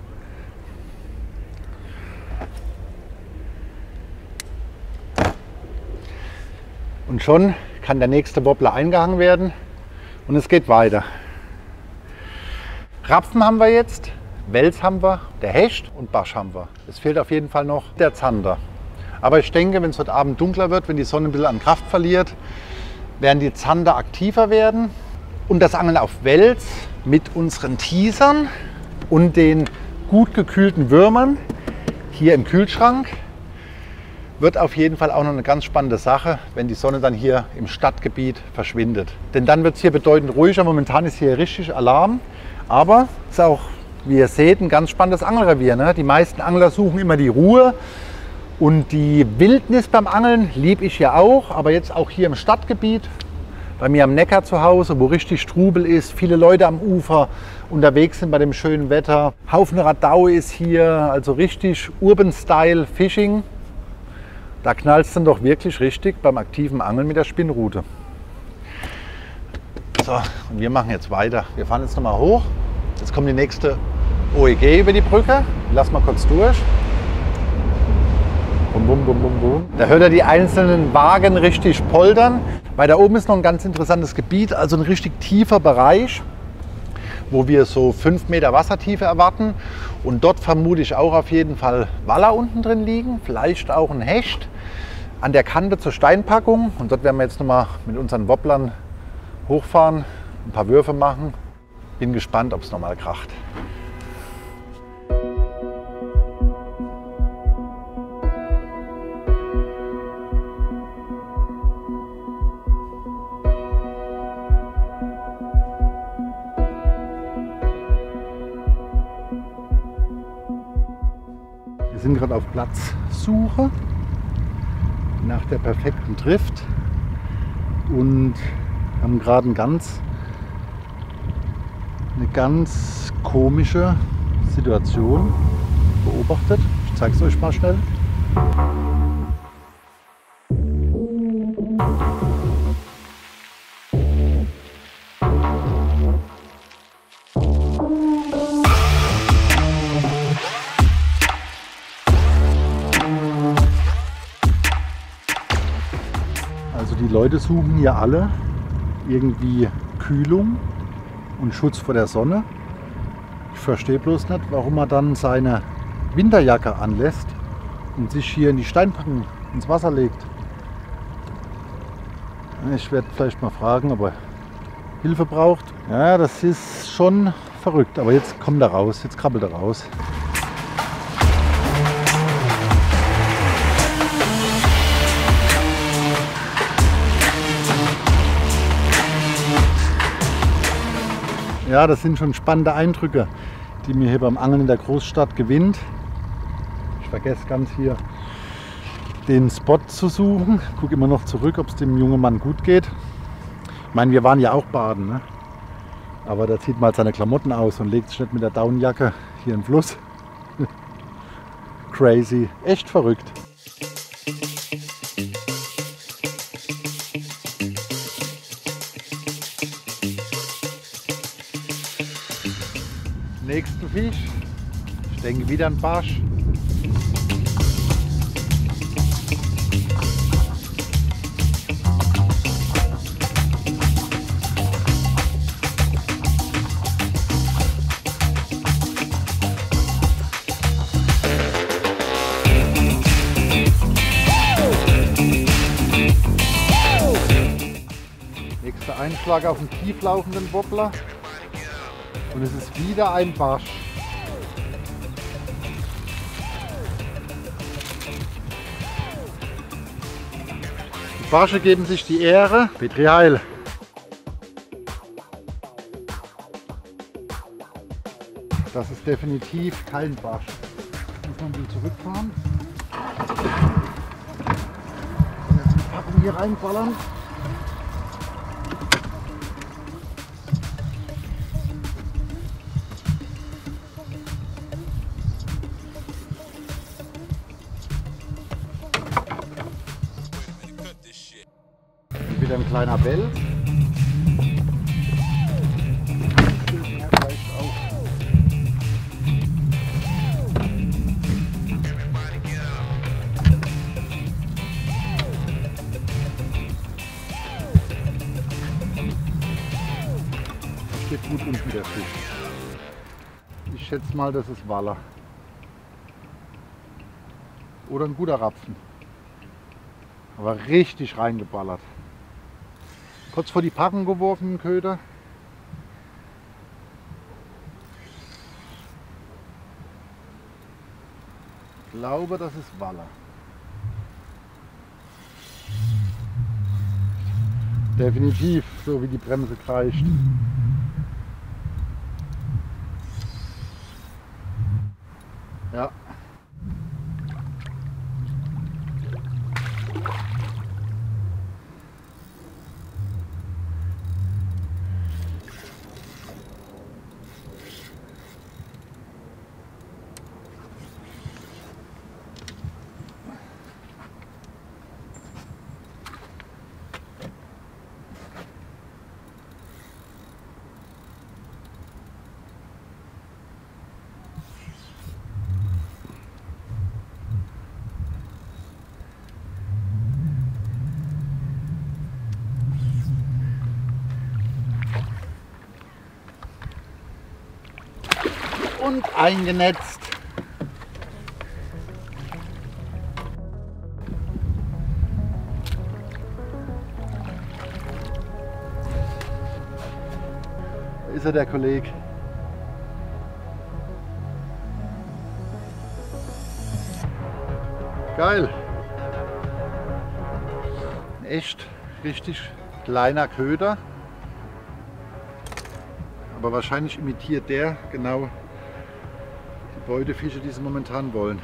Und schon kann der nächste Wobbler eingehangen werden und es geht weiter. Rapfen haben wir jetzt, Wels haben wir, der Hecht und Barsch haben wir. Es fehlt auf jeden Fall noch der Zander. Aber ich denke, wenn es heute Abend dunkler wird, wenn die Sonne ein bisschen an Kraft verliert, werden die Zander aktiver werden Und das Angeln auf Wels mit unseren Teasern und den gut gekühlten Würmern hier im Kühlschrank wird auf jeden Fall auch noch eine ganz spannende Sache, wenn die Sonne dann hier im Stadtgebiet verschwindet. Denn dann wird es hier bedeutend ruhiger. Momentan ist hier richtig Alarm. Aber es ist auch, wie ihr seht, ein ganz spannendes Angelrevier. Ne? Die meisten Angler suchen immer die Ruhe. Und die Wildnis beim Angeln liebe ich ja auch. Aber jetzt auch hier im Stadtgebiet, bei mir am Neckar zu Hause, wo richtig Trubel ist, viele Leute am Ufer unterwegs sind bei dem schönen Wetter. Haufen Radau ist hier, also richtig Urban-Style-Fishing. Da knallt es dann doch wirklich richtig beim aktiven Angeln mit der Spinnrute. So, und wir machen jetzt weiter. Wir fahren jetzt nochmal hoch. Jetzt kommt die nächste OEG über die Brücke. Lass mal kurz durch. Bum, bum, bum, bum, bum. Da hört ihr die einzelnen Wagen richtig poltern. Weil da oben ist noch ein ganz interessantes Gebiet, also ein richtig tiefer Bereich, wo wir so 5 Meter Wassertiefe erwarten. Und dort vermute ich auch auf jeden Fall Waller unten drin liegen, vielleicht auch ein Hecht an der Kante zur Steinpackung. Und dort werden wir jetzt nochmal mit unseren Wobblern hochfahren, ein paar Würfe machen. Bin gespannt, ob es nochmal kracht. Wir sind gerade auf Platzsuche nach der perfekten Trift und haben gerade eine ganz komische Situation beobachtet. Ich zeige es euch mal schnell. Die Leute suchen hier alle irgendwie Kühlung und Schutz vor der Sonne. Ich verstehe bloß nicht, warum man dann seine Winterjacke anlässt und sich hier in die Steinpackung ins Wasser legt. Ich werde vielleicht mal fragen, ob er Hilfe braucht. Ja, das ist schon verrückt, aber jetzt kommt er raus, jetzt krabbelt er raus. Ja, das sind schon spannende Eindrücke, die mir hier beim Angeln in der Großstadt gewinnt. Ich vergesse ganz hier den Spot zu suchen. Gucke immer noch zurück, ob es dem jungen Mann gut geht. Ich meine, wir waren ja auch baden, ne? Aber da zieht mal seine Klamotten aus und legt sich nicht mit der Daunenjacke hier in den Fluss. Crazy, echt verrückt. Nächsten Fisch. Ich denke wieder ein Barsch. Nächster Einschlag auf den tieflaufenden Wobbler. Und es ist wieder ein Barsch. Die Barsche geben sich die Ehre. Petri Heil. Das ist definitiv kein Barsch. Muss man ein bisschen zurückfahren. Und jetzt die Packung hier reinballern. Wieder ein kleiner Wels. Steht gut unten der Fisch. Ich schätze mal, das ist Waller. Oder ein guter Rapfen. Aber richtig reingeballert. Kurz vor die Packung geworfen, Köder. glaube, das ist Waller. Definitiv, so wie die Bremse kreischt. Ja. Und eingenetzt. Da ist er, der Kollege. Geil. Ein echt richtig kleiner Köder. Aber wahrscheinlich imitiert der genau die Beutefische, die sie momentan wollen.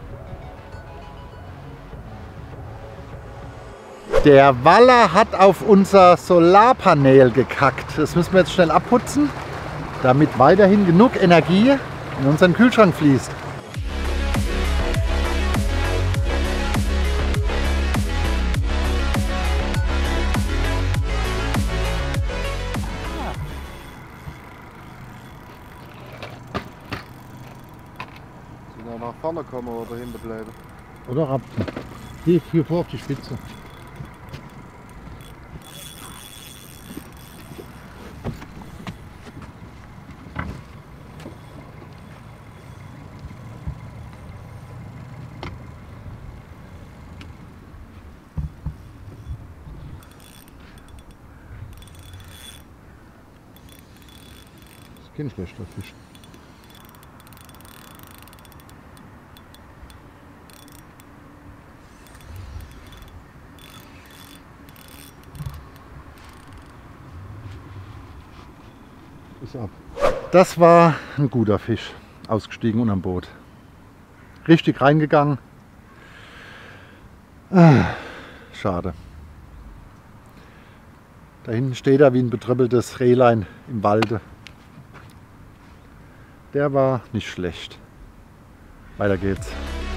Der Waller hat auf unser Solarpanel gekackt. Das müssen wir jetzt schnell abputzen, damit weiterhin genug Energie in unseren Kühlschrank fließt. Nach vorne kommen oder hinten bleiben. Oder Rapfen. Hier vor auf die Spitze. Das ist kein schlechter Fisch. Ab. Das war ein guter Fisch, ausgestiegen und am Boot. Richtig reingegangen. Schade. Da hinten steht er wie ein betröppeltes Rehlein im Walde. Der war nicht schlecht. Weiter geht's.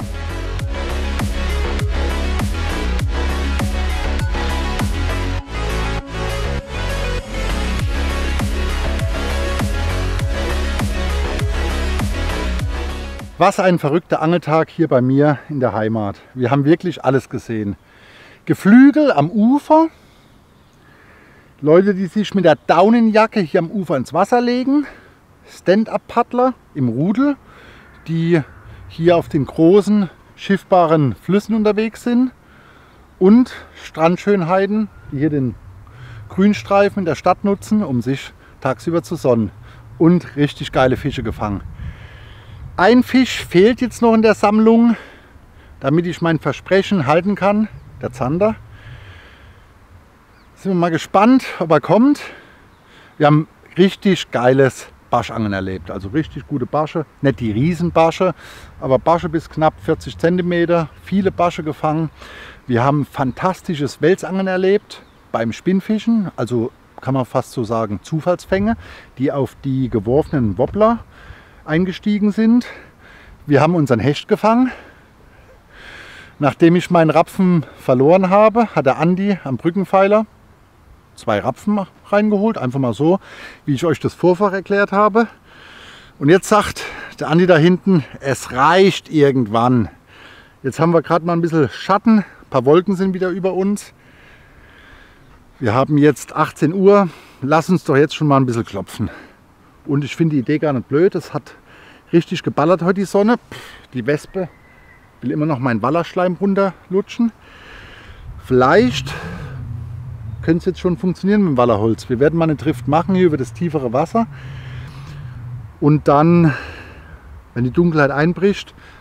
Was ein verrückter Angeltag hier bei mir in der Heimat. Wir haben wirklich alles gesehen. Geflügel am Ufer, Leute, die sich mit der Daunenjacke hier am Ufer ins Wasser legen, Stand-up-Paddler im Rudel, die hier auf den großen schiffbaren Flüssen unterwegs sind, und Strandschönheiten, die hier den Grünstreifen der Stadt nutzen, um sich tagsüber zu sonnen, und richtig geile Fische gefangen. Ein Fisch fehlt jetzt noch in der Sammlung, damit ich mein Versprechen halten kann, der Zander. Sind wir mal gespannt, ob er kommt. Wir haben richtig geiles Barschangeln erlebt, also richtig gute Barsche, nicht die Riesenbarsche, aber Barsche bis knapp 40 cm, viele Barsche gefangen. Wir haben fantastisches Welsangeln erlebt beim Spinnfischen, also kann man fast so sagen Zufallsfänge, die auf die geworfenen Wobbler eingestiegen sind. Wir haben unseren Hecht gefangen. Nachdem ich meinen Rapfen verloren habe, hat der Andi am Brückenpfeiler 2 Rapfen reingeholt. Einfach mal so, wie ich euch das Vorfach erklärt habe. Und jetzt sagt der Andi da hinten, es reicht irgendwann. Jetzt haben wir gerade mal ein bisschen Schatten. Ein paar Wolken sind wieder über uns. Wir haben jetzt 18 Uhr. Lass uns doch jetzt schon mal ein bisschen klopfen. Und ich finde die Idee gar nicht blöd. Es hat richtig geballert heute die Sonne. Die Wespe will immer noch meinen Wallerschleim runterlutschen. Vielleicht könnte es jetzt schon funktionieren mit dem Wallerholz. Wir werden mal eine Drift machen hier über das tiefere Wasser. Und dann, wenn die Dunkelheit einbricht,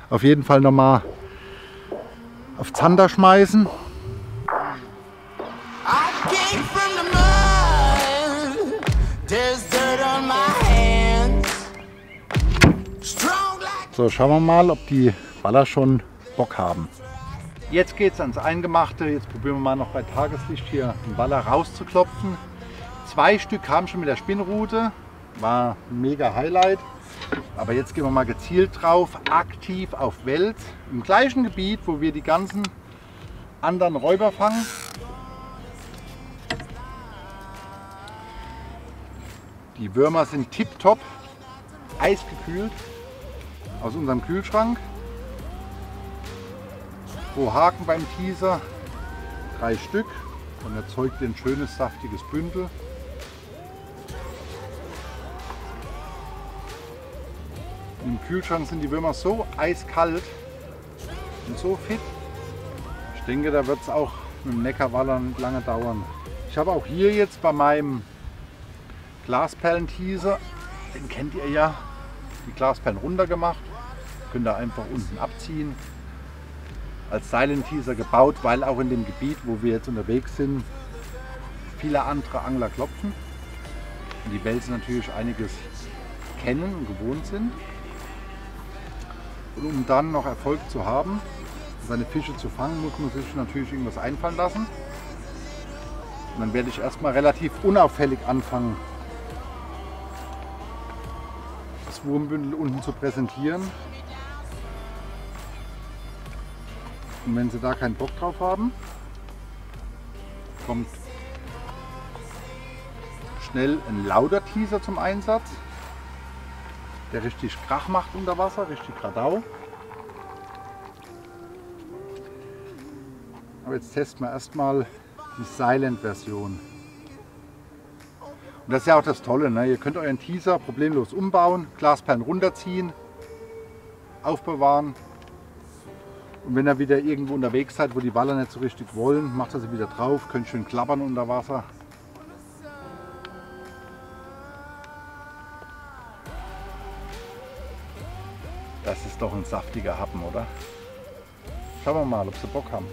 auf jeden Fall nochmal auf Zander schmeißen. So, schauen wir mal, ob die Baller schon Bock haben. Jetzt geht es ans Eingemachte. Jetzt probieren wir mal noch bei Tageslicht hier einen Baller rauszuklopfen. 2 Stück kamen schon mit der Spinnrute. War ein mega Highlight. Aber jetzt gehen wir mal gezielt drauf, aktiv auf Wels. Im gleichen Gebiet, wo wir die ganzen anderen Räuber fangen. Die Würmer sind tipptopp, eisgekühlt aus unserem Kühlschrank. Pro Haken beim Teaser 3 Stück und erzeugt ein schönes saftiges Bündel. Im Kühlschrank sind die Würmer so eiskalt und so fit. Ich denke, da wird es auch mit dem Neckarwaller nicht lange dauern. Ich habe auch hier jetzt bei meinem Glasperlen-Teaser, den kennt ihr ja, die Glasperlen runter gemacht. Könnt ihr einfach unten abziehen. Als Silent-Teaser gebaut, weil auch in dem Gebiet, wo wir jetzt unterwegs sind, viele andere Angler klopfen. Und die Welsen natürlich einiges kennen und gewohnt sind. Und um dann noch Erfolg zu haben, seine Fische zu fangen, muss man sich natürlich irgendwas einfallen lassen. Und dann werde ich erstmal relativ unauffällig anfangen, das Wurmbündel unten zu präsentieren. Und wenn Sie da keinen Bock drauf haben, kommt schnell ein lauter Teaser zum Einsatz, der richtig Krach macht unter Wasser, richtig Radau. Aber jetzt testen wir erstmal die Silent-Version. Und das ist ja auch das Tolle, ne? Ihr könnt euren Teaser problemlos umbauen, Glasperlen runterziehen, aufbewahren. Und wenn ihr wieder irgendwo unterwegs seid, wo die Waller nicht so richtig wollen, macht ihr sie wieder drauf, könnt schön klappern unter Wasser. Das ist doch ein saftiger Happen, oder? Schauen wir mal, ob sie Bock haben.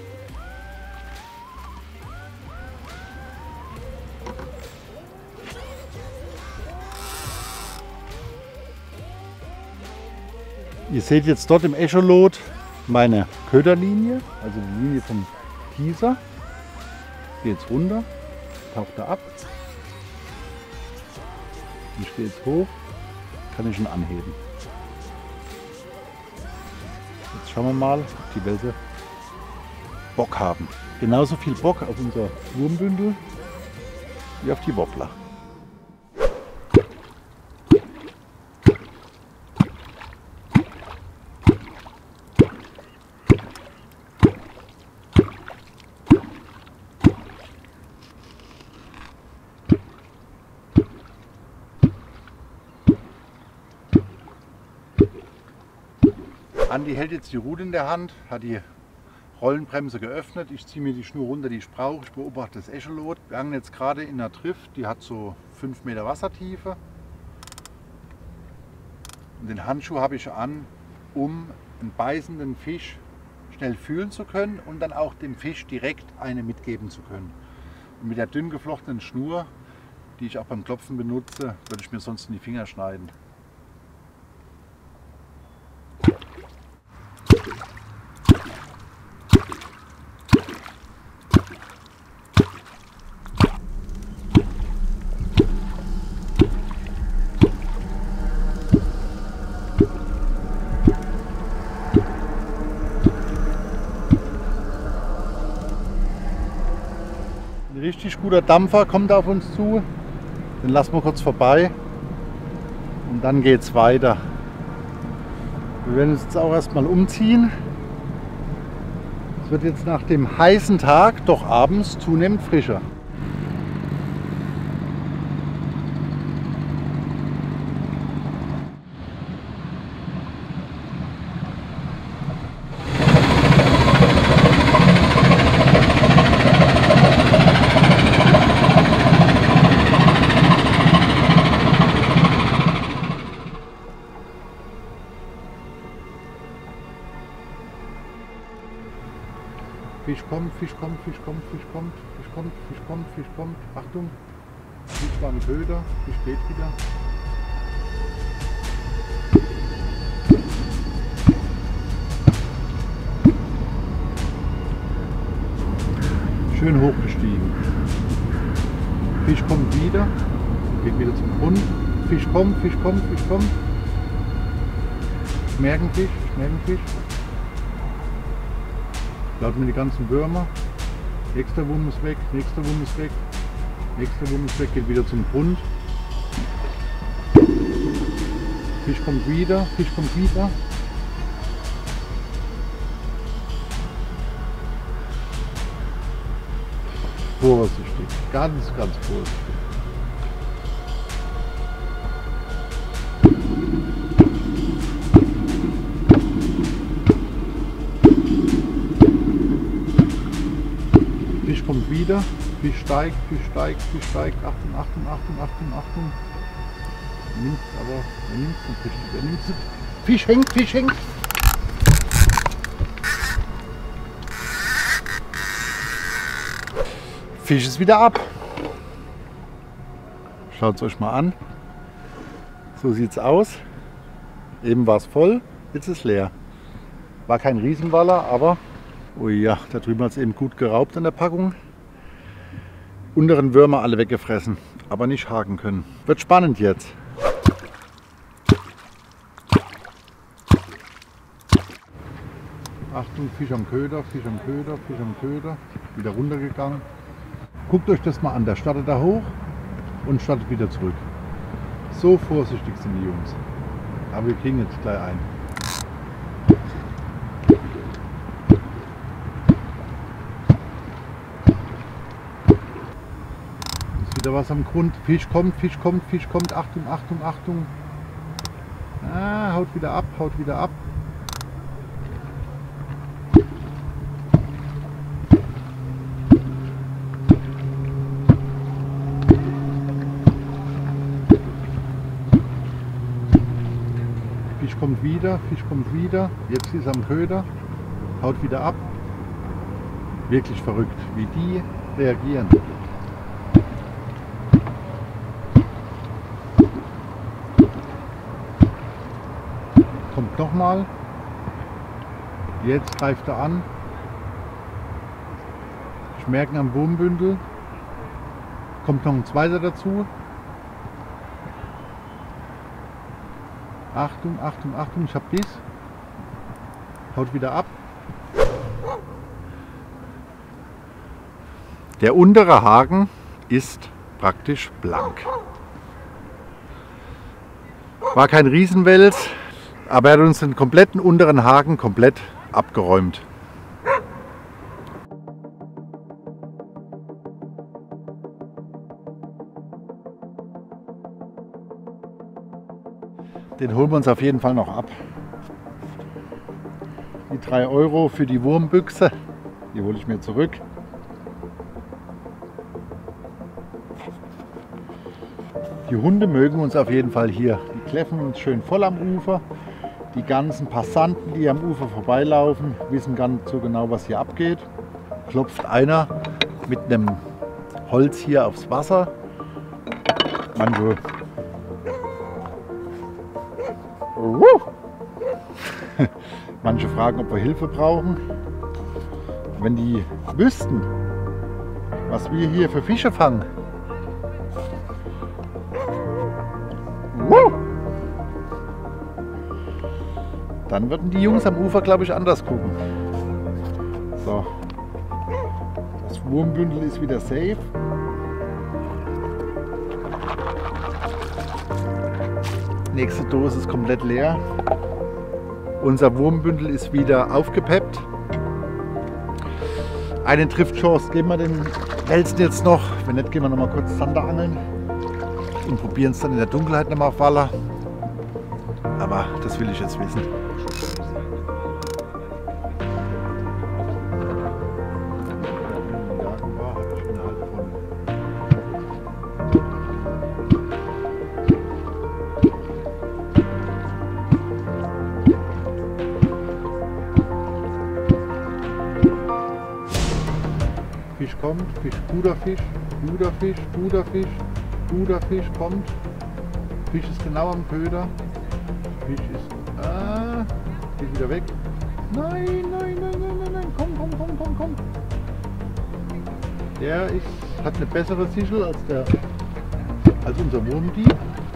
Ihr seht jetzt dort im Echolot meine Köderlinie, also die Linie vom Teaser. Geht jetzt runter, taucht er ab. Ich gehe jetzt hoch, kann ich ihn anheben. Jetzt schauen wir mal, ob die Welse Bock haben. Genauso viel Bock auf unser Wurmbündel wie auf die Wobbler. Andi hält jetzt die Rute in der Hand, hat die Rollenbremse geöffnet. Ich ziehe mir die Schnur runter, die ich brauche. Ich beobachte das Echolot. Wir angeln jetzt gerade in einer Trift, die hat so 5 Meter Wassertiefe. Und den Handschuh habe ich an, um einen beißenden Fisch schnell fühlen zu können und dann auch dem Fisch direkt eine mitgeben zu können. Und mit der dünn geflochtenen Schnur, die ich auch beim Klopfen benutze, würde ich mir sonst in die Finger schneiden. Ein richtig guter Dampfer kommt auf uns zu. Den lassen wir kurz vorbei und dann geht es weiter. Wir werden uns jetzt auch erstmal umziehen. Es wird jetzt nach dem heißen Tag doch abends zunehmend frischer. kommt, Fisch kommt, Fisch kommt, Fisch kommt, Fisch kommt, Fisch kommt, Fisch kommt. Achtung, Fisch war mit Köder, Fisch geht wieder. Schön hochgestiegen. Fisch kommt wieder, geht wieder zum Grund. Fisch kommt, Fisch kommt, Fisch kommt. Schmergenfisch, Schmergenfisch. Laut mir die ganzen Würmer. Nächster Wurm ist weg, nächster Wurm ist weg, nächster Wurm ist weg, geht wieder zum Grund. Fisch kommt wieder, Fisch kommt wieder. Vorsichtig, ganz vorsichtig. Fisch kommt wieder, Fisch steigt, Fisch steigt, Fisch steigt. Achtung, Achtung, Achtung, Achtung, Achtung. Er nimmt es aber, er nimmt es nicht richtig, er nimmt es. Fisch hängt, Fisch hängt. Fisch ist wieder ab. Schaut es euch mal an. So sieht es aus. Eben war es voll, jetzt ist es leer. War kein Riesenwaller, aber oh ja, da drüben hat es eben gut geraubt an der Packung. Unteren Würmer alle weggefressen, aber nicht haken können. Wird spannend jetzt. Achtung, Fisch am Köder, Fisch am Köder, Fisch am Köder. Wieder runtergegangen. Guckt euch das mal an, der startet da hoch und startet wieder zurück. So vorsichtig sind die Jungs. Aber wir kriegen jetzt gleich ein. Ist wieder was am Grund. Fisch kommt, Fisch kommt, Fisch kommt. Achtung, Achtung, Achtung. Ah, haut wieder ab, haut wieder ab. Fisch kommt wieder, Fisch kommt wieder. Jetzt ist er am Köder, haut wieder ab. Wirklich verrückt, wie die reagieren. Kommt nochmal. Jetzt greift er an. Schmergen am Wurmbündel. Kommt noch ein zweiter dazu. Achtung, Achtung, Achtung, ich hab Biss. Haut wieder ab. Der untere Haken ist praktisch blank. War kein Riesenwels, aber er hat uns den kompletten unteren Haken komplett abgeräumt. Den holen wir uns auf jeden Fall noch ab. Die 3 € für die Wurmbüchse, die hole ich mir zurück. Die Hunde mögen uns auf jeden Fall hier. Die kläffen uns schön voll am Ufer. Die ganzen Passanten, die am Ufer vorbeilaufen, wissen gar nicht so genau, was hier abgeht. Klopft einer mit einem Holz hier aufs Wasser. Manche fragen, ob wir Hilfe brauchen. Wenn die wüssten, was wir hier für Fische fangen. Dann würden die Jungs am Ufer, glaube ich, anders gucken. So. Das Wurmbündel ist wieder safe. Nächste Dose ist komplett leer. Unser Wurmbündel ist wieder aufgepeppt. Eine Triftchance geben wir den Welsen jetzt noch. Wenn nicht, gehen wir noch mal kurz Zander angeln und probieren es dann in der Dunkelheit noch mal auf Waller. Aber das will ich jetzt wissen. Fisch kommt, Fisch, guter Fisch, guter Fisch, guter Fisch, guter Fisch kommt. Fisch ist genau am Köder. Fisch ist geht wieder weg. Nein, nein, nein, nein, nein, nein, komm, komm, komm, komm, komm. Der hat eine bessere Sichel als unser Wurmdieb.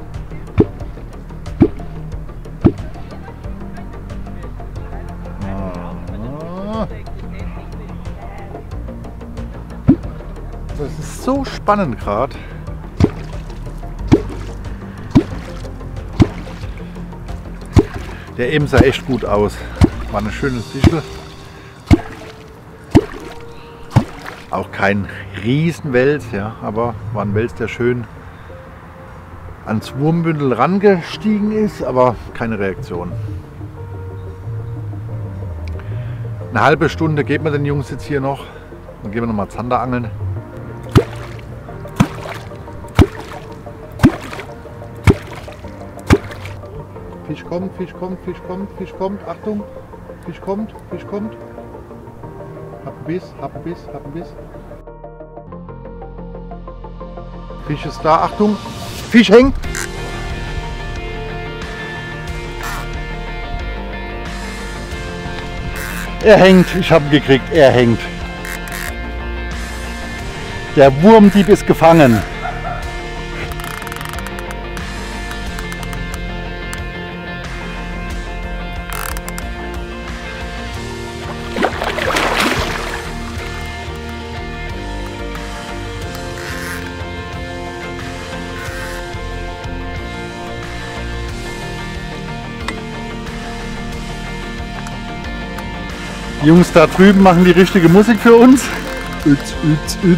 Das ist so spannend gerade. Der eben sah echt gut aus. War eine schöne Sichel. Auch kein Riesenwels, ja, aber war ein Wels, der schön ans Wurmbündel rangestiegen ist, aber keine Reaktion. Eine halbe Stunde geben wir den Jungs jetzt hier noch. Dann gehen wir nochmal Zander angeln. Fisch kommt, Fisch kommt, Fisch kommt, Fisch kommt. Achtung! Fisch kommt, Fisch kommt. Hab einen Biss, hab einen Biss, hab einen Biss. Fisch ist da, Achtung! Fisch hängt! Er hängt, ich habe ihn gekriegt, er hängt. Der Wurmdieb ist gefangen. Die Jungs da drüben machen die richtige Musik für uns. Üt, üt, üt.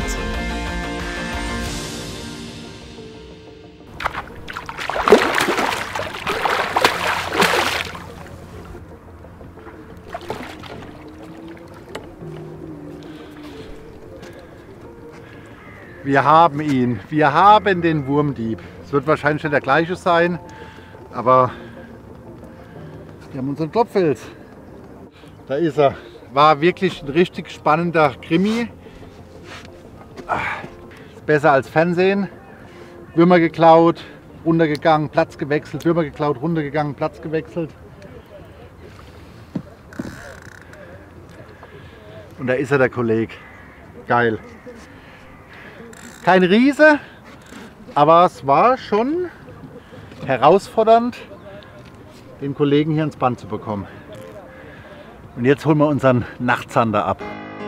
Wir haben ihn. Wir haben den Wurmdieb. Es wird wahrscheinlich nicht der gleiche sein, aber wir haben unseren Topfels. Da ist er. War wirklich ein richtig spannender Krimi. Besser als Fernsehen. Würmer geklaut, runtergegangen, Platz gewechselt, Würmer geklaut, runtergegangen, Platz gewechselt. Und da ist er, der Kollege. Geil. Kein Riese, aber es war schon herausfordernd, den Kollegen hier ins Band zu bekommen. Und jetzt holen wir unseren Nachtzander ab.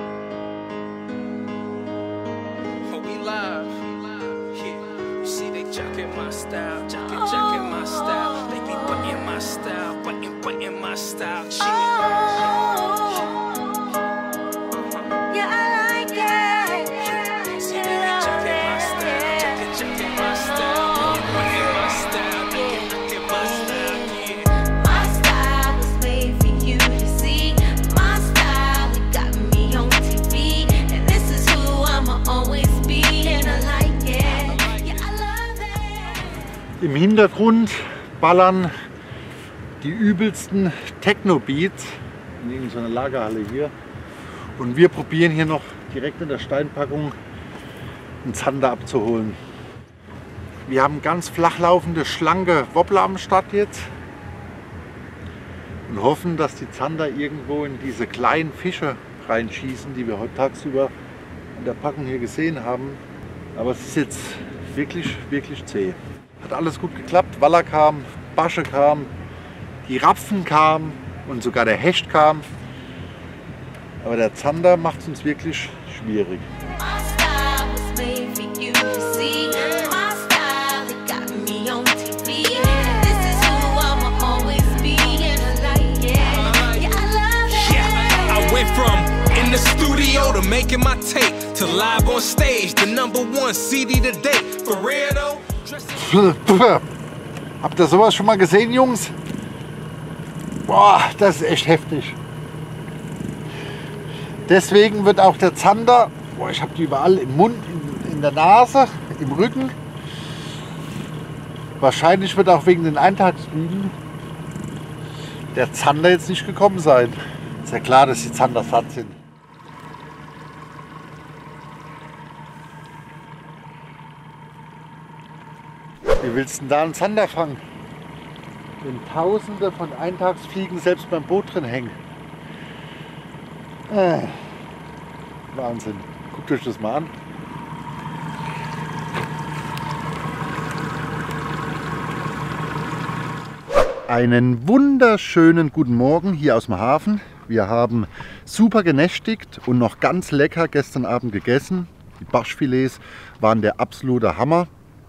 Im Hintergrund ballern die übelsten Techno-Beats in irgendeiner Lagerhalle hier. Und wir probieren hier noch direkt in der Steinpackung einen Zander abzuholen. Wir haben ganz flach laufende, schlanke Wobbler am Start jetzt und hoffen, dass die Zander irgendwo in diese kleinen Fische reinschießen, die wir heute tagsüber in der Packung hier gesehen haben. Aber es ist jetzt wirklich, wirklich zäh. Hat alles gut geklappt. Waller kam, Basche kam, die Rapfen kamen und sogar der Hecht kam. Aber der Zander macht es uns wirklich schwierig. In the studio to making my tape to live on stage, the #1 CD to date. For real though. Habt ihr sowas schon mal gesehen, Jungs? Boah, das ist echt heftig. Deswegen wird auch der Zander, boah, ich habe die überall im Mund, in der Nase, im Rücken. Wahrscheinlich wird auch wegen den Eintagsfliegen der Zander jetzt nicht gekommen sein. Ist ja klar, dass die Zander satt sind. Wie willst du denn da einen Zander fangen? Wenn Tausende von Eintagsfliegen selbst beim Boot drin hängen. Wahnsinn. Guckt euch das mal an. Einen wunderschönen guten Morgen hier aus dem Hafen. Wir haben super genächtigt und noch ganz lecker gestern Abend gegessen. Die Barschfilets waren der absolute Hammer.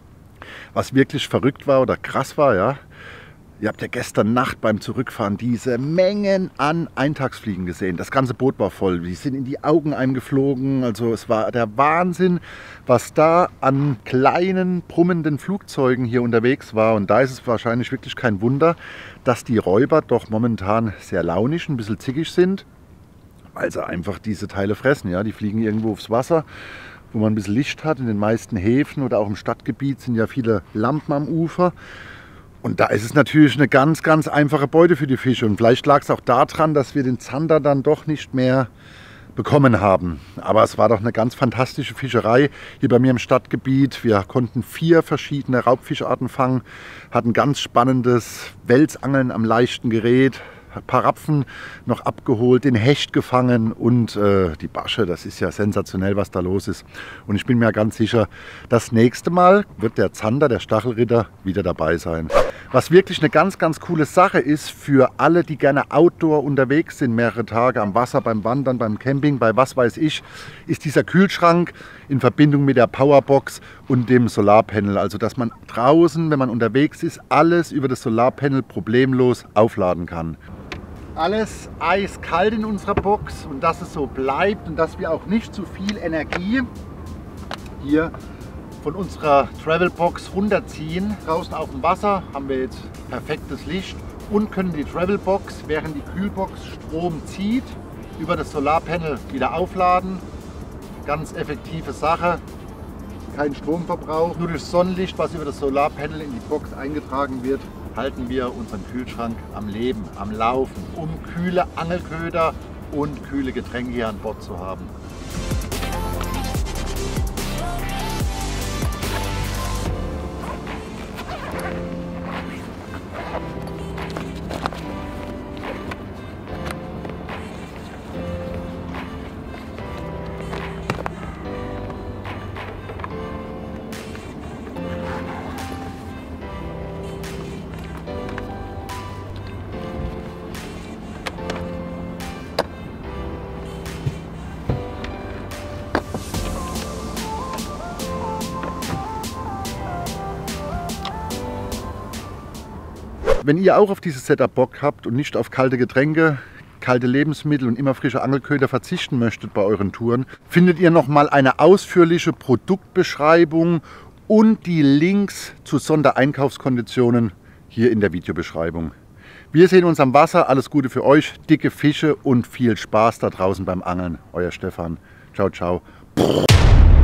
Was wirklich verrückt war oder krass war, ja. Ihr habt ja gestern Nacht beim Zurückfahren diese Mengen an Eintagsfliegen gesehen. Das ganze Boot war voll. Die sind in die Augen eingeflogen. Also es war der Wahnsinn, was da an kleinen, brummenden Flugzeugen hier unterwegs war. Und da ist es wahrscheinlich wirklich kein Wunder, dass die Räuber doch momentan sehr launisch, ein bisschen zickig sind, weil sie einfach diese Teile fressen. Ja? Die fliegen irgendwo aufs Wasser, wo man ein bisschen Licht hat. In den meisten Häfen oder auch im Stadtgebiet sind ja viele Lampen am Ufer. Und da ist es natürlich eine ganz, ganz einfache Beute für die Fische. Und vielleicht lag es auch daran, dass wir den Zander dann doch nicht mehr bekommen haben. Aber es war doch eine ganz fantastische Fischerei hier bei mir im Stadtgebiet. Wir konnten 4 verschiedene Raubfischarten fangen, hatten ganz spannendes Welsangeln am leichten Gerät, ein paar Rapfen noch abgeholt, den Hecht gefangen und die Barsche. Das ist ja sensationell, was da los ist. Und ich bin mir ganz sicher, das nächste Mal wird der Zander, der Stachelritter, wieder dabei sein. Was wirklich eine ganz, ganz coole Sache ist für alle, die gerne outdoor unterwegs sind, mehrere Tage am Wasser, beim Wandern, beim Camping, bei was weiß ich, ist dieser Kühlschrank in Verbindung mit der Powerbox und dem Solarpanel. Also dass man draußen, wenn man unterwegs ist, alles über das Solarpanel problemlos aufladen kann. Alles eiskalt in unserer Box und dass es so bleibt und dass wir auch nicht zu viel Energie hier von unserer Travelbox runterziehen. Draußen auf dem Wasser haben wir jetzt perfektes Licht und können die Travelbox, während die Kühlbox Strom zieht, über das Solarpanel wieder aufladen. Ganz effektive Sache. Kein Stromverbrauch, nur durch Sonnenlicht, was über das Solarpanel in die Box eingetragen wird, halten wir unseren Kühlschrank am Leben, am Laufen, um kühle Angelköder und kühle Getränke hier an Bord zu haben. Wenn ihr auch auf dieses Setup Bock habt und nicht auf kalte Getränke, kalte Lebensmittel und immer frische Angelköder verzichten möchtet bei euren Touren, findet ihr nochmal eine ausführliche Produktbeschreibung und die Links zu Sondereinkaufskonditionen hier in der Videobeschreibung. Wir sehen uns am Wasser. Alles Gute für euch, dicke Fische und viel Spaß da draußen beim Angeln. Euer Stefan. Ciao, ciao.